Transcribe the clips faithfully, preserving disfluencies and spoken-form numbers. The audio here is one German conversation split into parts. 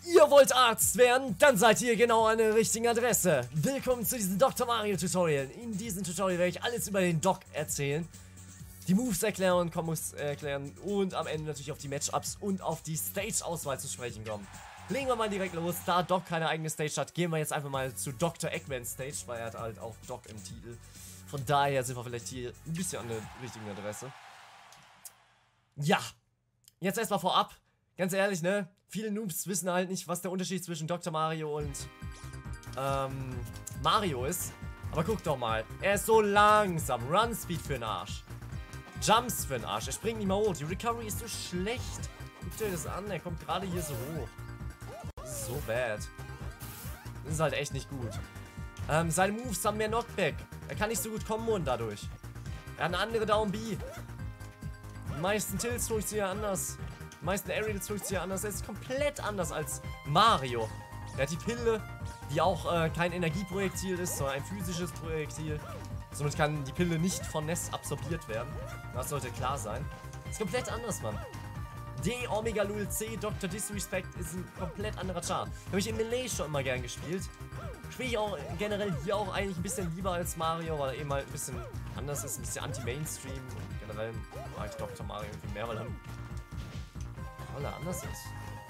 Ihr wollt Arzt werden? Dann seid ihr genau an der richtigen Adresse. Willkommen zu diesem Doktor Mario Tutorial. In diesem Tutorial werde ich alles über den Doc erzählen, die Moves erklären und Kombos erklären und am Ende natürlich auf die Matchups und auf die Stage-Auswahl zu sprechen kommen. Legen wir mal direkt los. Da Doc keine eigene Stage hat, gehen wir jetzt einfach mal zu Doktor Eggman's Stage, weil er hat halt auch Doc im Titel. Von daher sind wir vielleicht hier ein bisschen an der richtigen Adresse. Ja, jetzt erstmal vorab. Ganz ehrlich, ne? Viele Noobs wissen halt nicht, was der Unterschied zwischen Doktor Mario und ähm, Mario ist. Aber guck doch mal. Er ist so langsam. Run Speed für den Arsch. Jumps für den Arsch. Er springt nicht mal hoch. Die Recovery ist so schlecht. Guck dir das an. Er kommt gerade hier so hoch. Das ist so bad. Das ist halt echt nicht gut. Ähm, seine Moves haben mehr Knockback. Er kann nicht so gut komboen dadurch. Er hat eine andere Down B. Die meisten Tilts tue ich sie ja anders. Die meisten Aerials tue ich sie ja anders. Er ist komplett anders als Mario. Er hat die Pille, die auch äh, kein Energieprojektil ist, sondern ein physisches Projektil. Somit kann die Pille nicht von Ness absorbiert werden. Das sollte klar sein. Das ist komplett anders, Mann. D, Omega Lul C, Doktor Disrespect ist ein komplett anderer Char. Habe ich in Melee schon immer gern gespielt. Spiele ich auch generell hier auch eigentlich ein bisschen lieber als Mario, weil er eben halt ein bisschen anders ist, ein bisschen anti-Mainstream. Und generell mag ich Doktor Mario irgendwie mehr, weil er, weil er anders ist.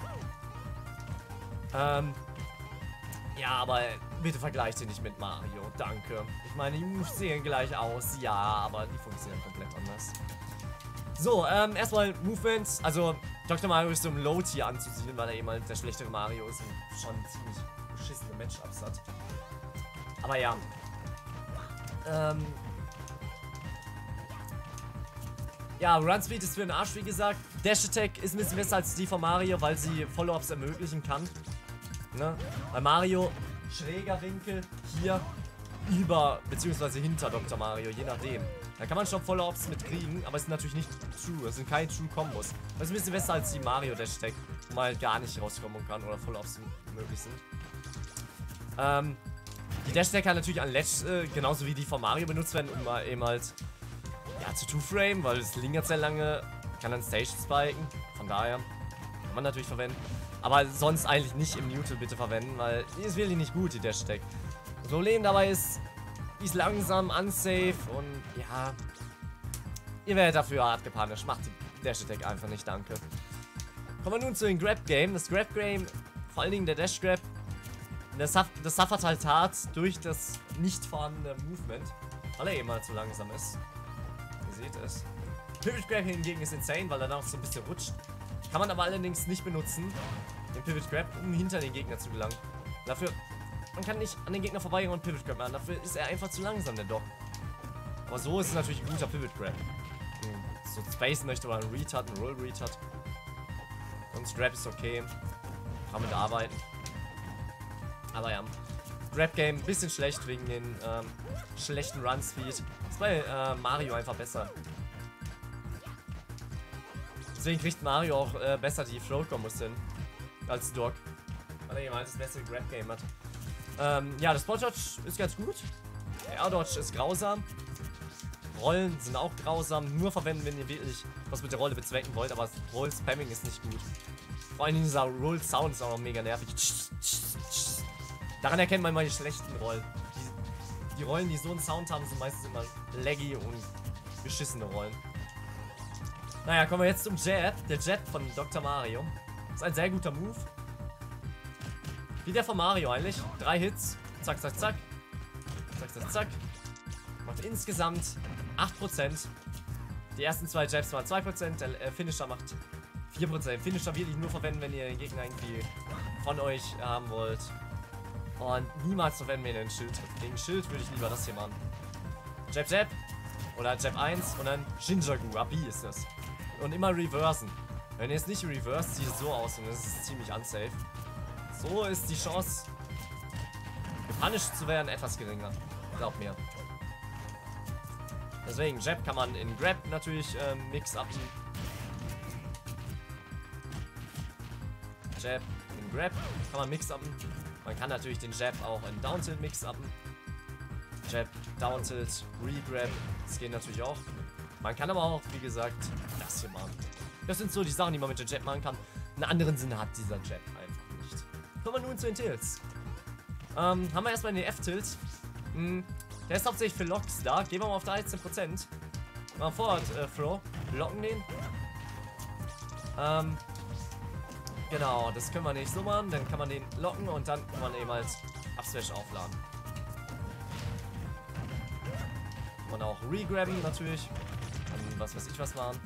Ähm, ja, aber bitte vergleicht ihn nicht mit Mario, danke. Ich meine, die Moves sehen gleich aus, ja, aber die funktionieren komplett anders. So, ähm, erstmal Movements. Also, Doktor Mario ist so im Low-Tier anzusiedeln, weil er eben halt der schlechtere Mario ist und schon ziemlich beschissene Matchups hat. Aber ja. Ähm. Ja, Run Speed ist für den Arsch, wie gesagt. Dash Attack ist ein bisschen besser als die von Mario, weil sie Follow-Ups ermöglichen kann. Ne? Bei Mario, schräger Winkel, hier, über, beziehungsweise hinter Doktor Mario, je nachdem. Da kann man schon Follow-Ups mit kriegen, aber es sind natürlich nicht True, es sind keine True-Kombos. Das ist ein bisschen besser als die Mario Dash Attack, wo man halt gar nicht rauskommen kann oder Follow-Ups möglich sind. Ähm, die Dash Attack kann natürlich an Ledge, äh, genauso wie die von Mario benutzt werden, um mal eben halt, ja, zu Two-Frame, weil es lingert sehr lange, kann dann Stage spiken, von daher kann man natürlich verwenden. Aber sonst eigentlich nicht im Neutral bitte verwenden, weil die ist wirklich nicht gut, die Dash Attack. Das Problem dabei ist, die ist langsam, unsafe und ja, ihr werdet dafür hart gepunished. Macht die Dash Attack einfach nicht, danke. Kommen wir nun zu den Grab Game. Das Grab Game, vor allen Dingen der Dash Grab, das, das suffert halt hart durch das nicht vorhandene Movement, weil er eben halt so langsam ist. Ihr seht es. Pivot Grab hingegen ist insane, weil er dann auch so ein bisschen rutscht. Kann man aber allerdings nicht benutzen, den Pivot Grab, um hinter den Gegner zu gelangen. Dafür, man kann nicht an den Gegner vorbeigehen und Pivot Grab machen. Dafür ist er einfach zu langsam, der Doc. Aber so ist es natürlich ein guter Pivot Grab. So Space möchte oder ein Retard, ein Roll Retard. Sonst Grab ist okay. Kann mit arbeiten. Aber ja. Grab Game ein bisschen schlecht wegen den ähm, schlechten Run Speed. Ist bei äh, Mario einfach besser. Deswegen kriegt Mario auch äh, besser die Float-Kombos hin als Doc. Weil er eben halt das bessere Grab-Game hat. Ähm, ja, das Spot-Dodge ist ganz gut. Der Air-Dodge ist grausam. Rollen sind auch grausam. Nur verwenden, wenn ihr wirklich was mit der Rolle bezwecken wollt. Aber Roll-Spamming ist nicht gut. Vor allem dieser Roll-Sound ist auch noch mega nervig. Daran erkennt man mal die schlechten Rollen. Die, die Rollen, die so einen Sound haben, sind meistens immer laggy und beschissene Rollen. Naja, kommen wir jetzt zum Jab. Der Jab von Doktor Mario. Ist ein sehr guter Move. Wie der von Mario eigentlich. Drei Hits. Zack, zack, zack. Zack, zack, zack. Macht insgesamt acht Prozent. Die ersten zwei Jabs waren zwei Prozent. Der äh, Finisher macht vier Prozent. Finisher wirklich nur verwenden, wenn ihr den Gegner irgendwie von euch haben wollt. Und niemals verwenden, wenn ihr ein Schild habt. Gegen Schild würde ich lieber das hier machen. Jab, Jab. Oder Jab eins und dann Shinjaku. A B ist das. Und immer reversen. Wenn ihr es nicht reverst, sieht es so aus und es ist ziemlich unsafe. So ist die Chance, gepunished zu werden, etwas geringer. Glaubt mir. Deswegen, Jab kann man in Grab natürlich äh, mix-upen. Jab in Grab kann man mix-upen. Man kann natürlich den Jab auch in Down-Tilt mix-upen. Jab, Down-Tilt, Re-Grab. Das geht natürlich auch. Man kann aber auch, wie gesagt, das hier machen. Das sind so die Sachen, die man mit der Jab machen kann. Einen anderen Sinn hat dieser Jab einfach nicht. kommen wir nun zu den Tilts. Ähm, haben wir erstmal den F-Tilt. Hm, der ist hauptsächlich für Locks da. Gehen wir mal auf dreizehn Prozent. Mal Forward äh, Throw. Locken den. Ähm, genau, das können wir nicht so machen. Dann kann man den locken und dann kann man eben als Upsmash aufladen. Kann man auch regrabben natürlich. Kann was weiß ich was machen.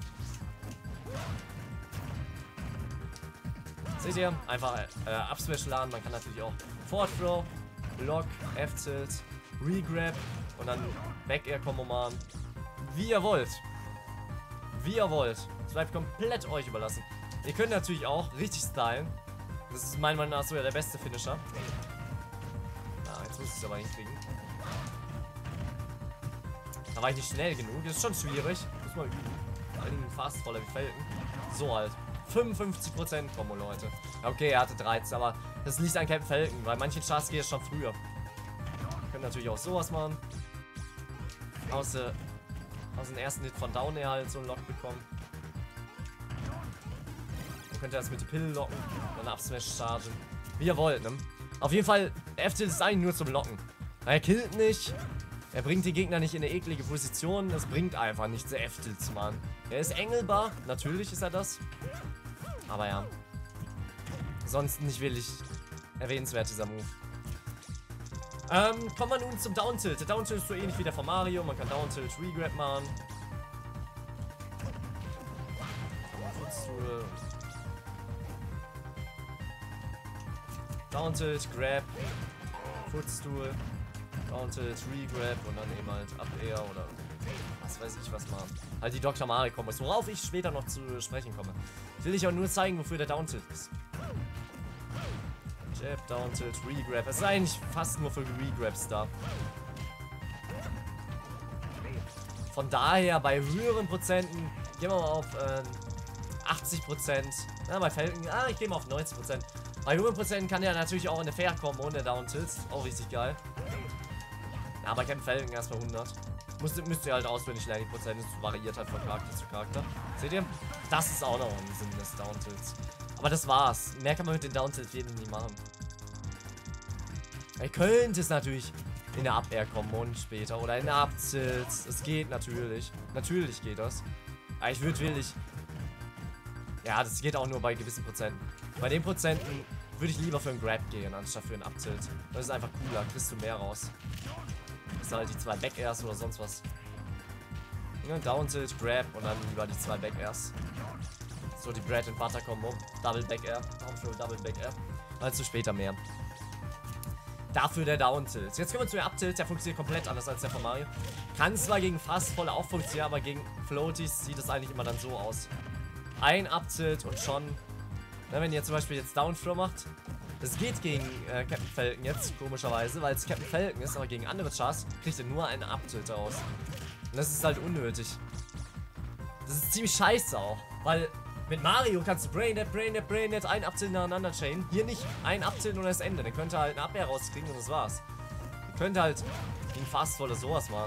Seht ihr? Einfach äh, Upsmash laden. Man kann natürlich auch Forward Throw, Lock, F-Tilt, Regrab und dann Back-Air-Combo machen. Wie ihr wollt. Wie ihr wollt. Es bleibt komplett euch überlassen. Ihr könnt natürlich auch richtig stylen. Das ist meiner Meinung nach so ja der beste Finisher. Na, jetzt muss ich es aber hinkriegen. Da war ich nicht schnell genug. Das ist schon schwierig. Muss man üben. Vor allen Dingen fast voller wie Felgen. So halt. fünfundfünfzig Prozent Kombo, Leute. Okay, er hatte dreizehn, aber das liegt an Captain Falcon, weil manche Charts geht es schon früher. Wir können natürlich auch sowas machen. Aus, äh, aus dem ersten Hit von Down Air halt so einen Lock bekommen. Dann könnt ihr das mit die Pille locken, dann Upsmash chargen. Wie ihr wollt, ne? Auf jeden Fall, F-Tilt ist eigentlich nur zum Locken. Er killt nicht. Er bringt die Gegner nicht in eine eklige Position. Das bringt einfach nichts, der F-Tilt zu machen. Er ist engelbar. Natürlich ist er das. Aber ja. Sonst nicht wirklich erwähnenswert, dieser Move. Ähm, kommen wir nun zum Down-Tilt. Der Down-Tilt ist so ähnlich wie der von Mario. Man kann Down-Tilt Regrab machen. Down-Tilt, Grab, Footstool, Down-Tilt, Regrab und dann eben halt Up-Air oder was weiß ich was machen. Halt die Doktor Mario-Kombos, worauf ich später noch zu sprechen komme. Will ich auch nur zeigen, wofür der Down-Tilt ist. Jab, Down-Tilt, Regrab. Es ist eigentlich fast nur für Regrabs da. Von daher, bei höheren Prozenten, gehen wir mal auf äh, achtzig Prozent. Ja, bei Falcon, ah, ich gehe mal auf neunzig Prozent. Bei höheren Prozenten kann der natürlich auch in eine Fair kommen ohne Down-Tilt. Auch richtig geil. Ja, aber Captain Falcon erstmal hundert. Müsst, müsst ihr halt auswendig lernen, die Prozent. Das variiert halt von Charakter zu Charakter. Seht ihr? Das ist auch noch ein Sinn des Down-Tilts. Aber das war's. Mehr kann man mit den Down-Tilt jeden nicht machen. Ihr könnt es natürlich in der Up-Air kommen und später. Oder in der Up-Tilt. Es geht natürlich. Natürlich geht das. Aber ich würde wirklich... Ja, das geht auch nur bei gewissen Prozenten. Bei den Prozenten würde ich lieber für einen Grab gehen, anstatt für einen Up-Tilt. Das ist einfach cooler, kriegst du mehr raus. Das sind halt die zwei Back-Airs oder sonst was. Ja, Down-Tilt, Grab und dann lieber die zwei Back-Airs. So die Bread and Butter Combo. Double Back-Air. Down-Throw, Double Back-Air. Also später mehr. Dafür der Down-Tilt. Jetzt kommen wir zu der Up-Tilt. Der funktioniert komplett anders als der von Mario. Kann zwar gegen fast voll auch funktionieren, aber gegen Floaties sieht es eigentlich immer dann so aus. Ein Up-Tilt und schon... Na, wenn ihr zum Beispiel jetzt Down-Throw macht, das geht gegen äh, Captain Falcon jetzt, komischerweise, weil es Captain Falcon ist, aber gegen andere Chars kriegt ihr nur einen Up-Tilt raus. Und das ist halt unnötig. Das ist ziemlich scheiße auch, weil mit Mario kannst du Braindead, Braindead, Braindead, ein Up-Tilt nacheinander chainen. Hier nicht ein Up-Tilt und das Ende, dann könnt ihr halt eine Abwehr rauskriegen und das war's. Ihr könnt halt gegen Fast oder sowas machen.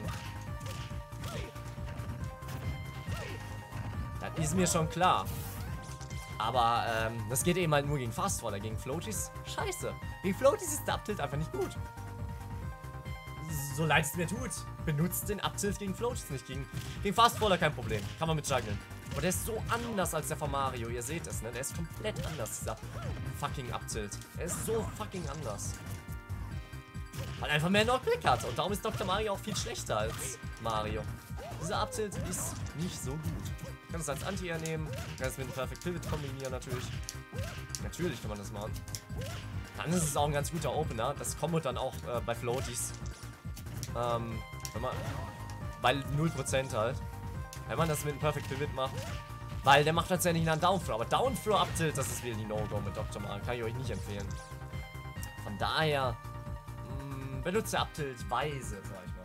Das ist mir schon klar. Aber ähm, das geht eben halt nur gegen Fastfaller, gegen Floaties. Scheiße. Gegen Floaties ist der Up-Tilt einfach nicht gut. So leid es mir tut. Benutzt den Up-Tilt gegen Floaties nicht. Gegen, gegen Fastfaller kein Problem. Kann man mit juggeln. Und der ist so anders als der von Mario. Ihr seht es, ne? Der ist komplett anders, dieser fucking Up-Tilt. Er ist so fucking anders. Weil er einfach mehr Knockback hat. Und darum ist Doktor Mario auch viel schlechter als Mario. Dieser Up-Tilt ist nicht so gut. Du kannst es als Anti-Air nehmen, du kannst es mit einem Perfect Pivot kombinieren natürlich. Natürlich kann man das machen. Dann ist es auch ein ganz guter Opener. Das kommt dann auch äh, bei Floaties. Ähm, wenn man, bei null Prozent halt. Wenn man das mit einem Perfect Pivot macht. Weil der macht tatsächlich einen Down-Throw. Aber Down-Throw Up-Tilt, das ist wieder die No-Go mit Doktor Mario. Kann ich euch nicht empfehlen. Von daher, mh, benutzt der Up-Tilt weise, sag ich mal.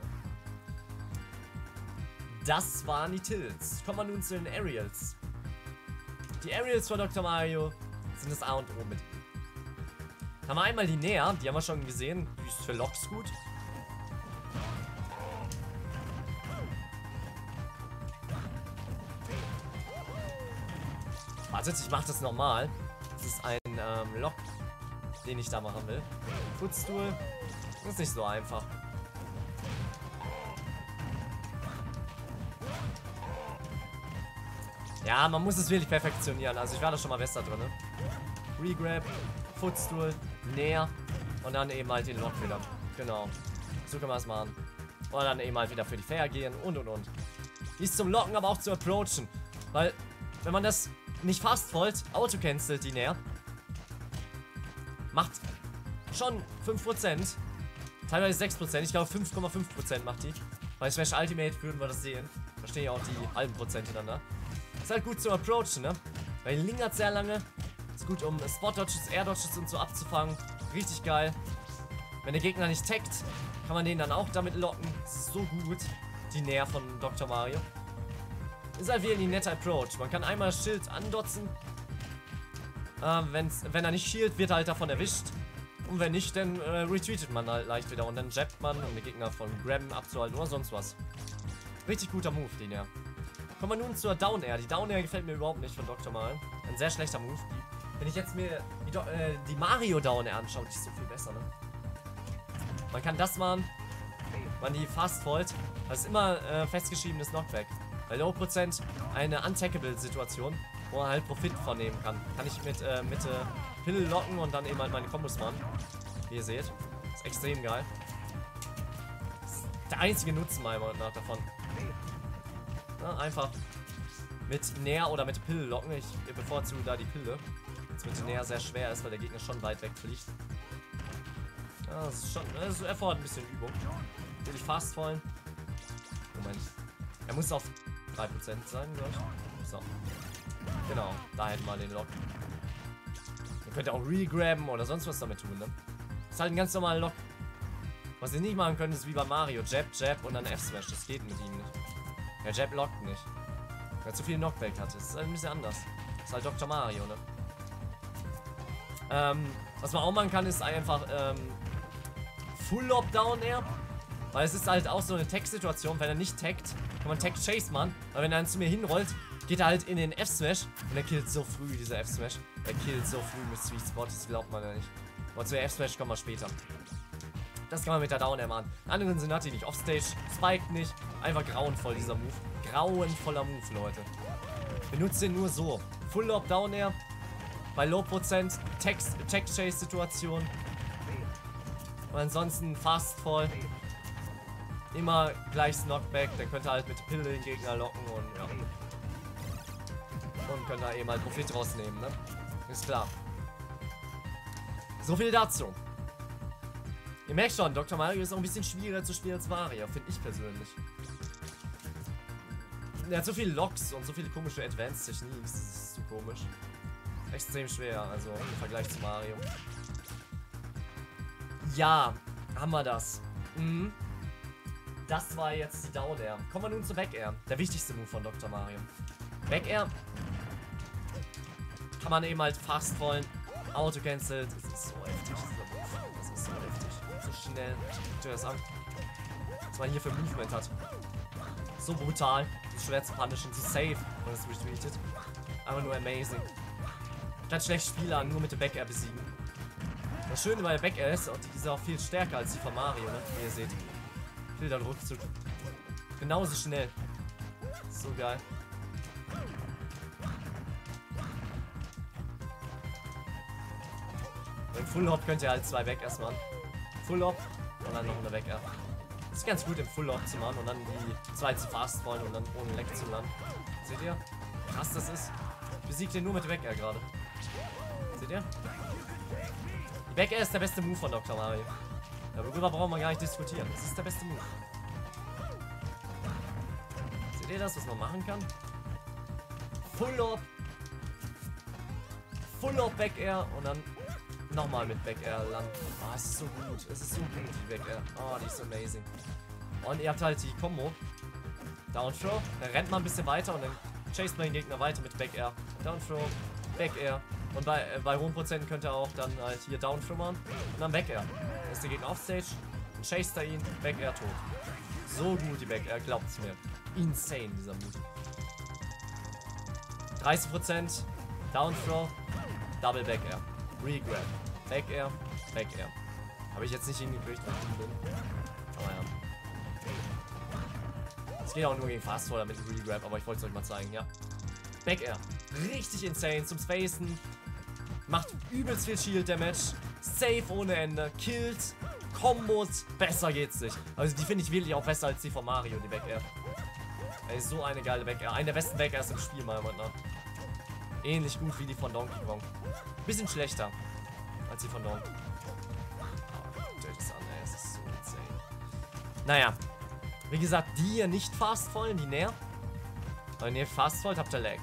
Das waren die Tilts. Kommen wir nun zu den Aerials. Die Aerials von Doktor Mario sind das A und O mit. Haben wir einmal die Näher, die haben wir schon gesehen. Die ist für Locks gut. Wartet, ich mach das nochmal. Das ist ein ähm, Lock. den ich da machen will. Footstool. Das ist nicht so einfach. Ja, man muss es wirklich perfektionieren. Also ich war da schon mal besser drin. Ne? Regrab, Footstool, näher und dann eben halt den Lock wieder. Genau. So können wir es machen. Und dann eben halt wieder für die Fair gehen und und und. Die ist zum Locken, aber auch zu approachen. Weil, wenn man das nicht fast folgt, auto-cancelt die näher. Macht schon fünf Prozent. Teilweise sechs Prozent. Ich glaube fünf Komma fünf Prozent macht die. Bei Smash Ultimate würden wir das sehen. Da stehen ja auch die halben Prozente dann da. Ist halt gut zu approachen, ne? Weil die lingert sehr lange. Ist gut, um Spot-Dodges, Air-Dodges und so abzufangen. Richtig geil. Wenn der Gegner nicht taggt, kann man den dann auch damit locken. Das ist so gut. Die Nähe von Doktor Mario. Ist halt wieder die nette Approach. Man kann einmal das Schild andotzen. Äh, wenn's, wenn er nicht shield, wird er halt davon erwischt. Und wenn nicht, dann äh, retreatet man halt leicht wieder. Und dann jabbt man, um den Gegner von Grabben abzuhalten oder sonst was. Richtig guter Move, die Nähe. Kommen wir nun zur Down Air. Die Down Air gefällt mir überhaupt nicht von Doktor Mario. Ein sehr schlechter Move. Wenn ich jetzt mir die, äh, die Mario Down Air anschaue, die ist so viel besser, ne? Man kann das machen, man die fast folgt. Das ist immer äh, festgeschriebenes Knockback. Bei Low Prozent eine untackable Situation, wo man halt Profit von nehmen kann. Kann ich mit äh, Mitte Pille locken und dann eben halt meine Kombos machen. Wie ihr seht. Ist extrem geil. Das ist der einzige Nutzen meiner Meinung nach davon. Ja, einfach mit Näher oder mit Pille locken. Ich bevorzuge da die Pille. Jetzt mit Näher sehr schwer ist, weil der Gegner schon weit weg fliegt. Ja, das ist schon. Das erfordert ein bisschen Übung. Will ich fast fallen? Moment. Er muss auf drei Prozent sein, glaube ich. So. Genau, da hätten wir den Lock. Ihr könnt ja auch regrabben oder sonst was damit tun, ne? Das ist halt ein ganz normaler Lock. Was ihr nicht machen könnt, ist wie bei Mario. Jab, Jab und dann F-Smash. Das geht mit ihm nicht. Der Jab lockt nicht. Weil er zu viel Knockback hat. Das ist halt ein bisschen anders. Das ist halt Doktor Mario, ne? Ähm, was man auch machen kann, ist einfach, ähm, Full Lob Down Air. Weil es ist halt auch so eine Tag-Situation. Wenn er nicht taggt, kann man Tag Chase machen. Aber wenn er dann zu mir hinrollt, geht er halt in den F-Smash. Und er killt so früh, dieser F-Smash. Er killt so früh mit Sweet Spot. Das glaubt man ja nicht. Aber zu der F-Smash kommen wir später. Das kann man mit der Down Air machen. Anderen sind natürlich nicht. Offstage, Spike nicht. Einfach grauenvoll, dieser Move. Grauenvoller Move, Leute. Benutzt den nur so. Full Lob Down Air. Bei Low Prozent. Tag Chase Situation. Und ansonsten Fast Fall. Immer gleiches Knockback. Dann könnt ihr halt mit der Pille den Gegner locken und ja. Und könnt da eben halt Profit rausnehmen, ne? Ist klar. So viel dazu. Ihr merkt schon, Doktor Mario ist auch ein bisschen schwieriger zu spielen als Mario, finde ich persönlich. Er hat so viele Locks und so viele komische Advanced-Techniken, das ist zu komisch. Extrem schwer, also im Vergleich zu Mario. Ja, haben wir das. Mhm. Das war jetzt die Down Air. Kommen wir nun zu Back Air, der wichtigste Move von Doktor Mario. Back Air kann man eben halt fast rollen, auto-cancelled. Das ist so heftig, dieser Move. Das ist so heftig. So schnell. Guckt euch das an. Was man hier für Movement hat. So brutal. So schwer zu punishen, so safe, wenn es retweetet. Einfach nur amazing. Ganz schlecht Spieler nur mit dem Back Air besiegen. Das Schöne bei der Back Air ist, die ist auch viel stärker als die von Mario, ne? Wie ihr seht. Viel dann Rückzug. Genauso schnell. So geil. Im Full Hop könnt ihr halt zwei Back Airs machen. Full Hop und dann noch eine Back Air. Das ist ganz gut im Full Hop zu machen und dann die zwei zu fast wollen und dann ohne Leck zu landen. Seht ihr? Krass das ist. Besiegt ihr nur mit Back Air gerade. Seht ihr? Die Back Air ist der beste Move von Doktor Mario. Darüber brauchen wir gar nicht diskutieren. Das ist der beste Move. Seht ihr das, was man machen kann? Full Hop. Full Hop Back Air und dann nochmal mit Back Air landen. Oh, es ist so gut. Es ist so gut, die Back Air. Oh, die ist amazing. Und ihr habt halt die Combo. Down Throw. Dann rennt man ein bisschen weiter und dann chased man den Gegner weiter mit Back Air. Down Throw. Back Air. Und bei, äh, bei hohen Prozenten könnt ihr auch dann halt hier Down Throw machen. Und dann Back Air. Dann ist der Gegner offstage. Dann chased er ihn. Back Air tot. So gut die Back Air. Glaubt's mir. Insane dieser Move. dreißig Prozent. Down Throw. Double Back Air. Regrab. Back Air, Back Air. Habe ich jetzt nicht hingekriegt, weil ich dumm bin. Aber ja. Es geht auch nur gegen Fast Forward mit dem Regrab, aber ich wollte es euch mal zeigen, ja. Back Air. Richtig insane zum Spacen. Macht übelst viel Shield Damage. Safe ohne Ende. Killt. Kombos. Besser geht's nicht. Also die finde ich wirklich auch besser als die von Mario, die Back Air. Ey, so eine geile Back Air. Eine der besten Back Airs im Spiel, meiner Meinung nach. Ähnlich gut wie die von Donkey Kong. Bisschen schlechter als die von Donkey. Aber guckt euch das an, ey. Es ist so insane. Naja. Wie gesagt, die hier nicht fast fallen, die näher. Wenn ihr fast fallt, habt ihr Lag.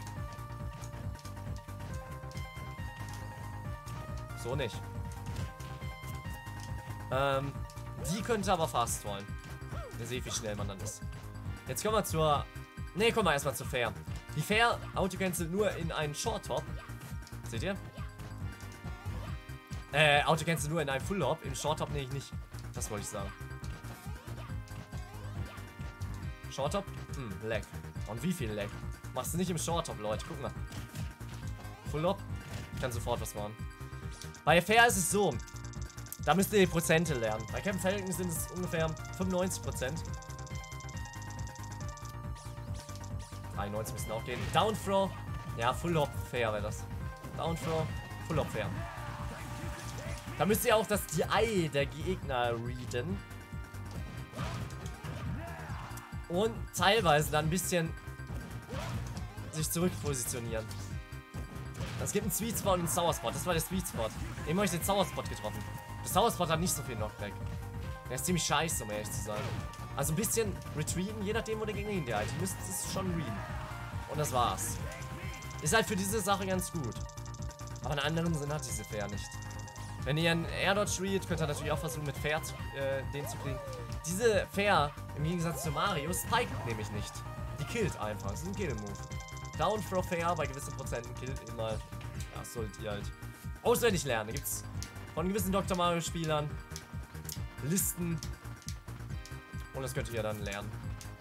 So nicht. Ähm, die könnte aber fast fallen. Ihr seht, wie schnell man dann ist. Jetzt kommen wir zur... Ne, kommen wir erstmal zu Fair. Die Fair autocancelt nur in einen Short Hop. Seht ihr? Äh, autocancelt nur in einen Full Hop. Im Short Hop nehme ich nicht. Das wollte ich sagen. Short Hop? Hm, Lag. Und wie viel Lag? Machst du nicht im Short Hop, Leute. Guck mal. Full Hop? Ich kann sofort was machen. Bei Fair ist es so. Da müsst ihr die Prozente lernen. Bei Captain Falcon sind es ungefähr fünfundneunzig Prozent. dreiundneunzig müssen auch gehen. Down Throw. Ja, Full Hop Fair wäre das. Down Throw. Full Hop Fair. Da müsst ihr auch das D I der Gegner readen. Und teilweise dann ein bisschen sich zurück positionieren. Es gibt einen Sweet Spot und einen Sour Spot. Das war der Sweet Spot. Eben habe ich den Sour Spot getroffen. Der Sour Spot hat nicht so viel Knockback. Der ist ziemlich scheiße, um ehrlich zu sein. Also ein bisschen retreaten, je nachdem, wo der Gegner hinter ist. Ihr müsst es schon readen. Und das war's. Ist halt für diese Sache ganz gut. Aber einen anderen Sinn hat diese Fair nicht. Wenn ihr einen Air Dodge read, könnt ihr natürlich auch versuchen, mit Fair zu, äh, den zu kriegen. Diese Fair, im Gegensatz zu Mario, spiked nämlich nicht. Die killt einfach. Das ist ein Kill-Move. Down Throw Fair bei gewissen Prozenten killt immer. Ja, solltet ihr halt auswendig lernen. Da gibt's von gewissen Doktor Mario Spielern Listen. Und das könnt ihr ja dann lernen.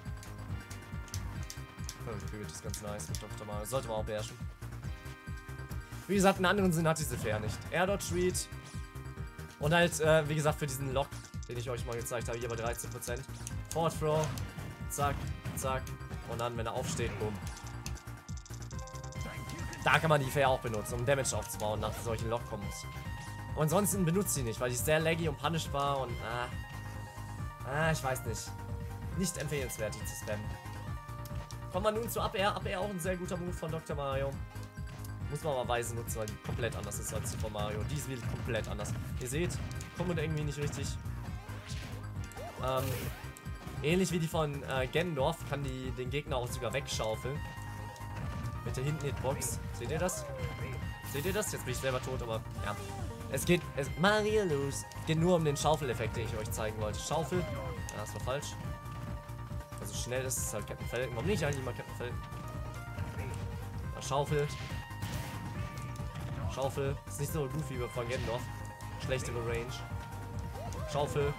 Okay, das ist ganz nice mit Doktor Mario. Sollte man auch beherrschen. Wie gesagt, einen anderen Sinn hat diese Fair nicht. Air Dodge Read. Und halt, äh, wie gesagt, für diesen Lock, den ich euch mal gezeigt habe, hier bei dreizehn Prozent. Forward Throw. Zack, zack. Und dann, wenn er aufsteht, bumm. Da kann man die Fair auch benutzen, um Damage aufzubauen nach solchen Lock-Kombos. Und ansonsten benutzt sie nicht, weil die ist sehr laggy und punishbar und ah, ah, ich weiß nicht. Nicht empfehlenswert, die zu spammen. Kommen wir nun zu Up Air. Up Air auch ein sehr guter Move von Doktor Mario. Muss man aber weise nutzen, weil die komplett anders ist als die von Mario. Die ist wirklich komplett anders. Ihr seht, kommt irgendwie nicht richtig. Ähm, ähnlich wie die von äh, Gendorf kann die den Gegner auch sogar wegschaufeln. Mit der hinten Hitbox. Seht ihr das? Seht ihr das? Jetzt bin ich selber tot, aber ja. Es geht, es, Mario los. Es geht nur um den Schaufeleffekt, den ich euch zeigen wollte. Schaufel. Ja, das war falsch. Also schnell ist es halt Captain Falcon. Warum nicht eigentlich mal Captain Falcon? Ja, Schaufel. Schaufel. Ist nicht so gut wie bei von Gendorf. Schlechtere Range. Schaufel.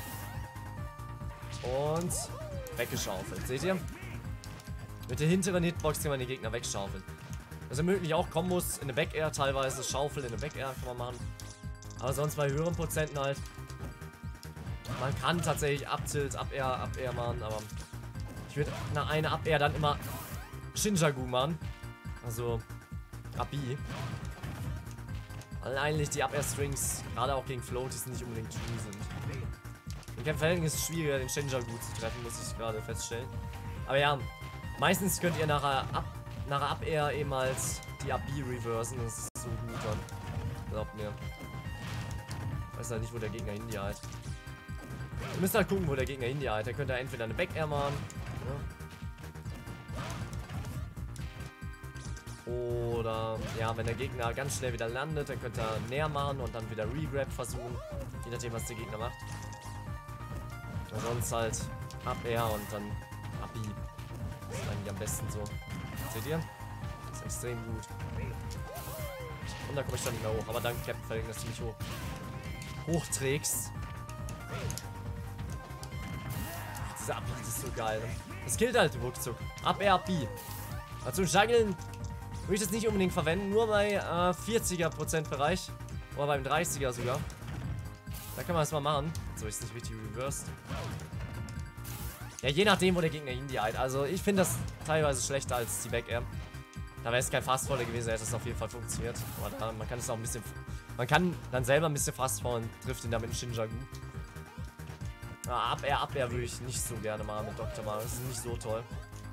Und weggeschaufelt. Seht ihr? Mit der hinteren Hitbox kann man die Gegner wegschaufeln. Das ermöglicht auch Kombos in der Back Air teilweise. Schaufel in der Back Air kann man machen. Aber sonst bei höheren Prozenten halt. Man kann tatsächlich Up-Tilt, Up-Air, Up-Air machen, aber ich würde nach einer Up-Air dann immer Shinjagu machen. Also Up-B. Weil eigentlich die Up-Air-Strings, gerade auch gegen Floaties, nicht unbedingt true sind. In Captain Falcon ist es schwieriger, den Shinjagu zu treffen, muss ich gerade feststellen. Aber ja, meistens könnt ihr nachher Up, nachher Up-Air eben als die Up-B reversen. Das ist so gut dann. Glaubt mir. Ich weiß halt nicht, wo der Gegner hin die halt. Ihr müsst halt gucken, wo der Gegner hin die halt. Der könnte entweder eine Back-Air machen. Ja. Oder, ja, wenn der Gegner ganz schnell wieder landet, dann könnt ihr näher machen und dann wieder Regrab versuchen. Je nachdem, was der Gegner macht. Und sonst halt Up-Air und dann Up-B. Das ist eigentlich am besten so. Seht ihr? Das ist extrem gut. Und da komme ich dann nicht mehr hoch. Aber danke Captain Falcon, dass du mich hoch hochträgst. Diese Up-B ist so geil. Ne? Das killt halt ruckzuck. Up-Air, Up-B. Also Juggeln würde ich das nicht unbedingt verwenden. Nur bei äh, vierziger Prozent Bereich. Oder beim dreißiger sogar. Da kann man das mal machen. So ist es nicht richtig reversed. Ja, je nachdem, wo der Gegner ihn die eilt. Also, ich finde das teilweise schlechter als die Back Air. Da wäre es kein Fastfaller gewesen, hätte es auf jeden Fall funktioniert. Aber da, man kann es auch ein bisschen... Man kann dann selber ein bisschen Fastfallen und trifft ihn damit in Shinjaku. Ja, Up-Air, Up-Air würde ich nicht so gerne machen mit Doktor Mario. Das ist nicht so toll.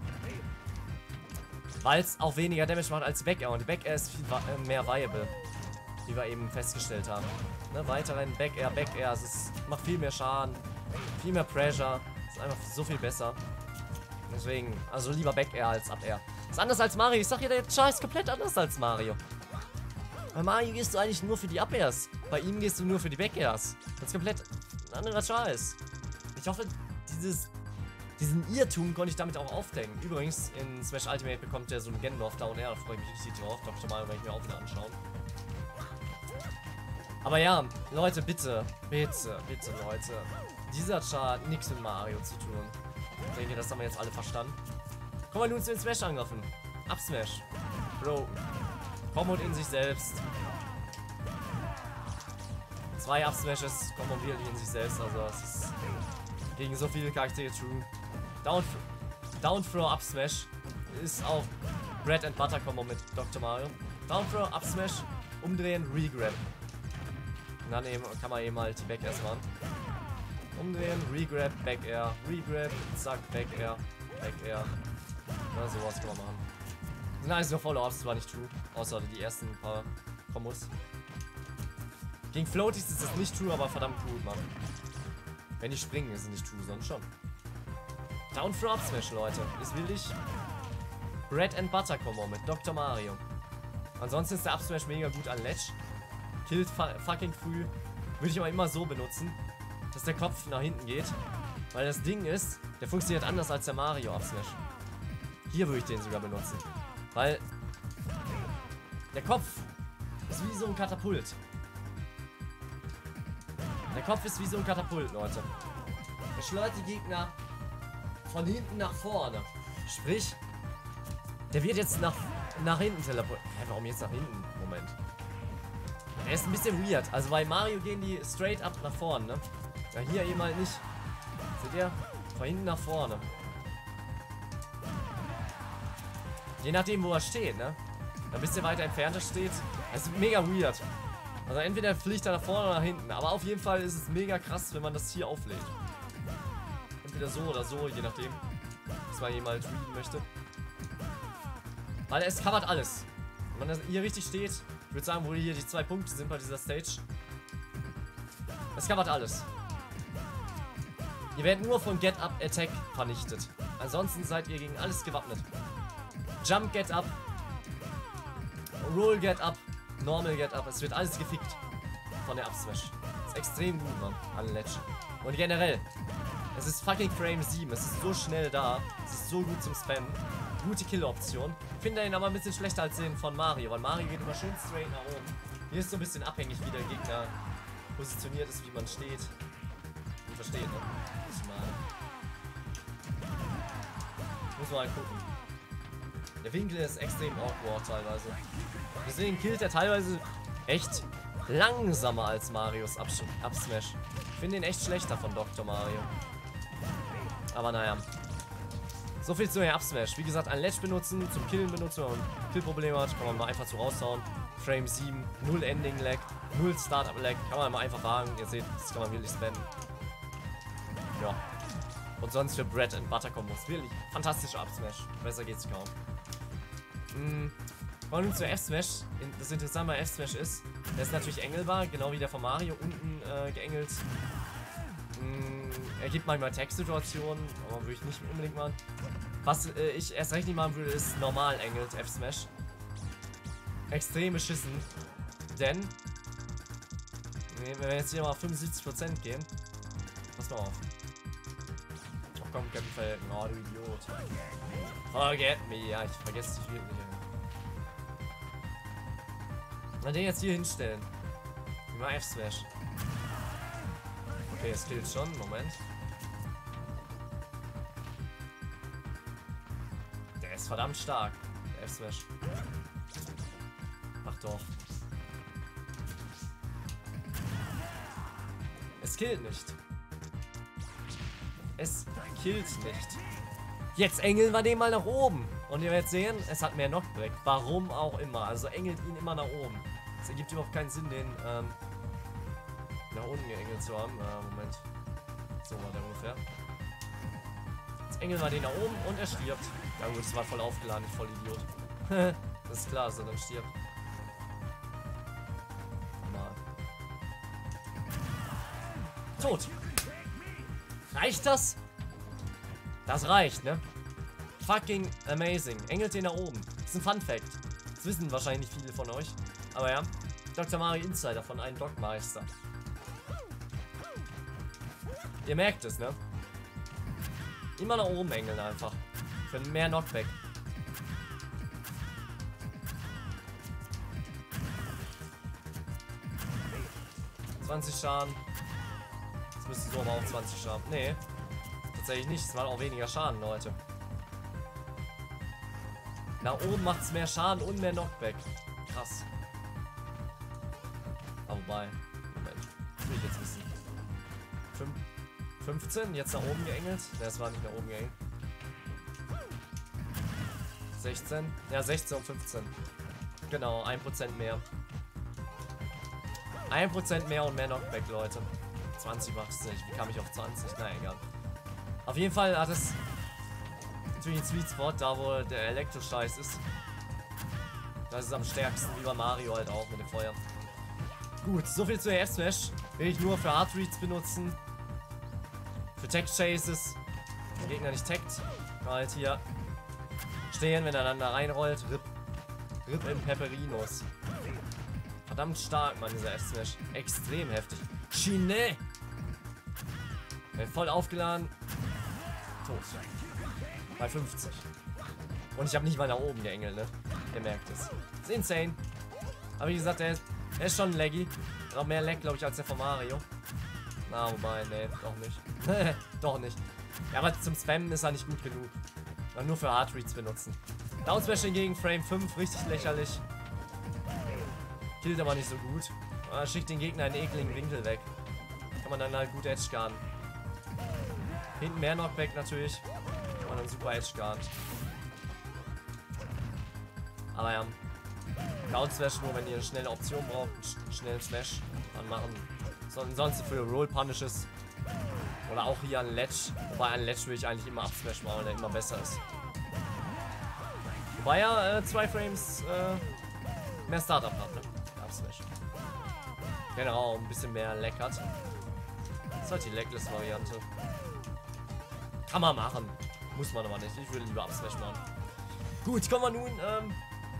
Weil es auch weniger Damage macht als Back Air. Und die Back Air ist viel mehr viable. Wie wir eben festgestellt haben. Ne, weiterhin Back Air, Back Air. Es ist, macht viel mehr Schaden. Viel mehr Pressure. Ist einfach so viel besser. Deswegen, also lieber Back Air als Up Air. Ist anders als Mario. Ich sag ja, der Char ist komplett anders als Mario. Bei Mario gehst du eigentlich nur für die Up Airs. Bei ihm gehst du nur für die Back Airs. Das ist komplett ein anderer Char ist. Ich hoffe, dieses, diesen Irrtum konnte ich damit auch aufdecken. Übrigens, in Smash Ultimate bekommt der so einen Ganondorf Down Air. Da freue ich mich richtig drauf. Doktor Mario werde ich mir auch wieder anschauen. Aber ja, Leute, bitte, bitte, bitte, Leute. Dieser Char hat nichts mit Mario zu tun. Ich denke, das haben wir jetzt alle verstanden. Kommen wir nun zu den Smash-Angriffen. Up-Smash. Bro. Kommod in sich selbst. Zwei Up-Smashes kommen wirklich in sich selbst. Also, das ist gegen so viele Charaktere true. Down, Down Throw Up-Smash ist auch Bread and Butter Combo mit Doktor Mario. Down Throw Up-Smash, umdrehen, Regrab. Und dann eben kann man eben halt die Back Airs machen. Umdrehen, Regrab, Back Air, Regrab, zack, Back Air, Back Air. Na, sowas kann man machen. Nein, ist nur Follow-Ups, das war nicht true. Außer die ersten paar Kombos. Gegen Floaties ist das nicht true, aber verdammt gut, Mann. Wenn die springen, ist es nicht true, sonst schon. Down Throw Up Smash, Leute. Ist wirklich Bread and Butter Combo mit Doktor Mario. Ansonsten ist der Up Smash mega gut an Ledge. Killt fucking früh. Würde ich aber immer so benutzen, dass der Kopf nach hinten geht. Weil das Ding ist, der funktioniert anders als der Mario Up Smash. Hier würde ich den sogar benutzen. Weil der Kopf ist wie so ein Katapult. Der Kopf ist wie so ein Katapult, Leute. Er schleudert die Gegner von hinten nach vorne. Sprich, der wird jetzt nach, nach hinten teleportiert. Hä, warum jetzt nach hinten? Moment. Er ist ein bisschen weird. Also bei Mario gehen die straight up nach vorne, ne? Ja, hier eben halt nicht. Seht ihr? Von hinten nach vorne. Je nachdem, wo er steht, ne? Ein bisschen weiter entfernt er steht. Das ist mega weird. Also entweder fliegt er nach vorne oder nach hinten. Aber auf jeden Fall ist es mega krass, wenn man das hier auflegt. Entweder so oder so, je nachdem. Was man hier mal readen möchte. Weil es covert alles. Wenn man hier richtig steht, ich würde sagen, wo hier die zwei Punkte sind bei dieser Stage. Es covert alles. Ihr werdet nur von Get Up Attack vernichtet. Ansonsten seid ihr gegen alles gewappnet. Jump Get Up. Roll Get Up. Normal Get Up. Es wird alles gefickt von der Up Smash. Ist extrem gut, Mann. An Ledge. Und generell. Es ist fucking Frame sieben. Es ist so schnell da. Es ist so gut zum Spammen. Gute Kill-Option. Finde ihn aber ein bisschen schlechter als den von Mario. Weil Mario geht immer schön straight nach oben. Hier ist so ein bisschen abhängig, wie der Gegner positioniert ist, wie man steht. Und versteht, ne? Muss man, muss man halt gucken. Der Winkel ist extrem awkward teilweise. Deswegen killt er teilweise echt langsamer als Marios Up-Smash. Ich finde ihn echt schlechter von Doktor Mario. Aber naja. So viel zu der Up-Smash. Wie gesagt, ein Ledge benutzen, zum Killen benutzen, wenn man ein Killproblem hat, kann man mal einfach so raushauen. Frame sieben, null Ending-Lag, null Startup-Lag, kann man mal einfach wagen. Ihr seht, das kann man wirklich spammen. Ja. Und sonst für Bread and Butter Kombos. Wirklich fantastischer Up-Smash. Besser geht's kaum. Hm. Kommen wir nun zu F-Smash. Das Interessante bei F-Smash ist, der ist natürlich engelbar, genau wie der von Mario, unten äh, geengelt. Hm, er gibt manchmal Tag-Situationen, aber würde ich nicht unbedingt machen. Was äh, ich erst recht nicht machen würde, ist normal engelt F-Smash. Extrem beschissen, denn nee, wenn wir jetzt hier mal auf fünfundsiebzig Prozent gehen, pass mal auf. Oh komm, Captain Falcon, oh du Idiot. Forget me, ja, ich vergesse dich wirklich. Na, den jetzt hier hinstellen. Wie mal F-Smash. Okay, es killt schon. Moment. Der ist verdammt stark. Der F-Smash. Ach doch. Es killt nicht. Es killt nicht. Jetzt engeln wir den mal nach oben. Und ihr werdet sehen, es hat mehr Knockback. Warum auch immer. Also engelt ihn immer nach oben. Es ergibt überhaupt keinen Sinn, den ähm, nach unten geengelt zu haben. Äh, Moment. So war der ungefähr. Jetzt engeln wir den nach oben und er stirbt. Ja gut, es war voll aufgeladen, voll Idiot. Das ist klar, dass er dann stirbt. Mal. Tot. Reicht das? Das reicht, ne? Fucking amazing. Engelt den nach oben. Das ist ein Fun Fact. Das wissen wahrscheinlich nicht viele von euch. Aber ja. Doktor Mario Insider von einem Dogmeister. Ihr merkt es, ne? Immer nach oben engeln einfach. Für mehr Knockback. zwanzig Schaden. Jetzt müsste so aber auch zwanzig Schaden. Nee. Tatsächlich nicht. Es macht auch weniger Schaden, Leute. Nach oben macht es mehr Schaden und mehr Knockback. Krass. Aber wobei. Moment. Das will ich jetzt wissen. Fünf, fünfzehn, jetzt nach oben geengelt. Ne, das war nicht nach oben geengelt. sechzehn. Ja, sechzehn und fünfzehn. Genau, ein Prozent mehr. ein Prozent mehr und mehr Knockback, Leute. zwanzig macht es nicht. Wie kam ich auf zwanzig? Na egal. Auf jeden Fall hat es natürlich einen Sweet Spot, da wo der Elektro-Scheiß ist. Das ist am stärksten, wie bei Mario halt auch mit dem Feuer. Gut, soviel zu Air Smash. Will ich nur für Hard Reads benutzen. Für Tech Chases. Der Gegner nicht taggt. Halt hier stehen, wenn er dann da reinrollt. Rip. Rip in Pepperinos. Verdammt stark, Mann, dieser F-Smash. Extrem heftig. Chine! Voll aufgeladen. Tot. Bei fünfzig. Und ich habe nicht mal nach oben geengelt, ne? Ihr merkt es. Ist insane. Aber wie gesagt, der ist, der ist schon laggy. Noch mehr Lag, glaube ich, als der von Mario. Na, wobei, ne, doch nicht. Doch nicht. Ja, aber zum Spammen ist er nicht gut genug. Man nur für Hard Reads benutzen. Down Smash hingegen, Frame fünf, richtig lächerlich. Killt aber nicht so gut. Er schickt den Gegner einen ekligen Winkel weg. Kann man dann halt gut Edge guarden. Hinten mehr Knockback natürlich. Kann man dann super Edge guarden. Aber ja. Down Smash nur, wenn ihr eine schnelle Option braucht, einen schnellen Smash anmachen. Sonst für Roll Punishes. Oder auch hier an Ledge. Wobei an Ledge will ich eigentlich immer absmashen, weil der immer besser ist. Wobei er äh, zwei Frames äh, mehr Startup hat, ne? Absmash. Genau, ein bisschen mehr Lag hat. Das ist halt die Lagless-Variante. Kann man machen. Muss man aber nicht. Ich würde lieber Absmash machen. Gut, kommen wir nun, ähm,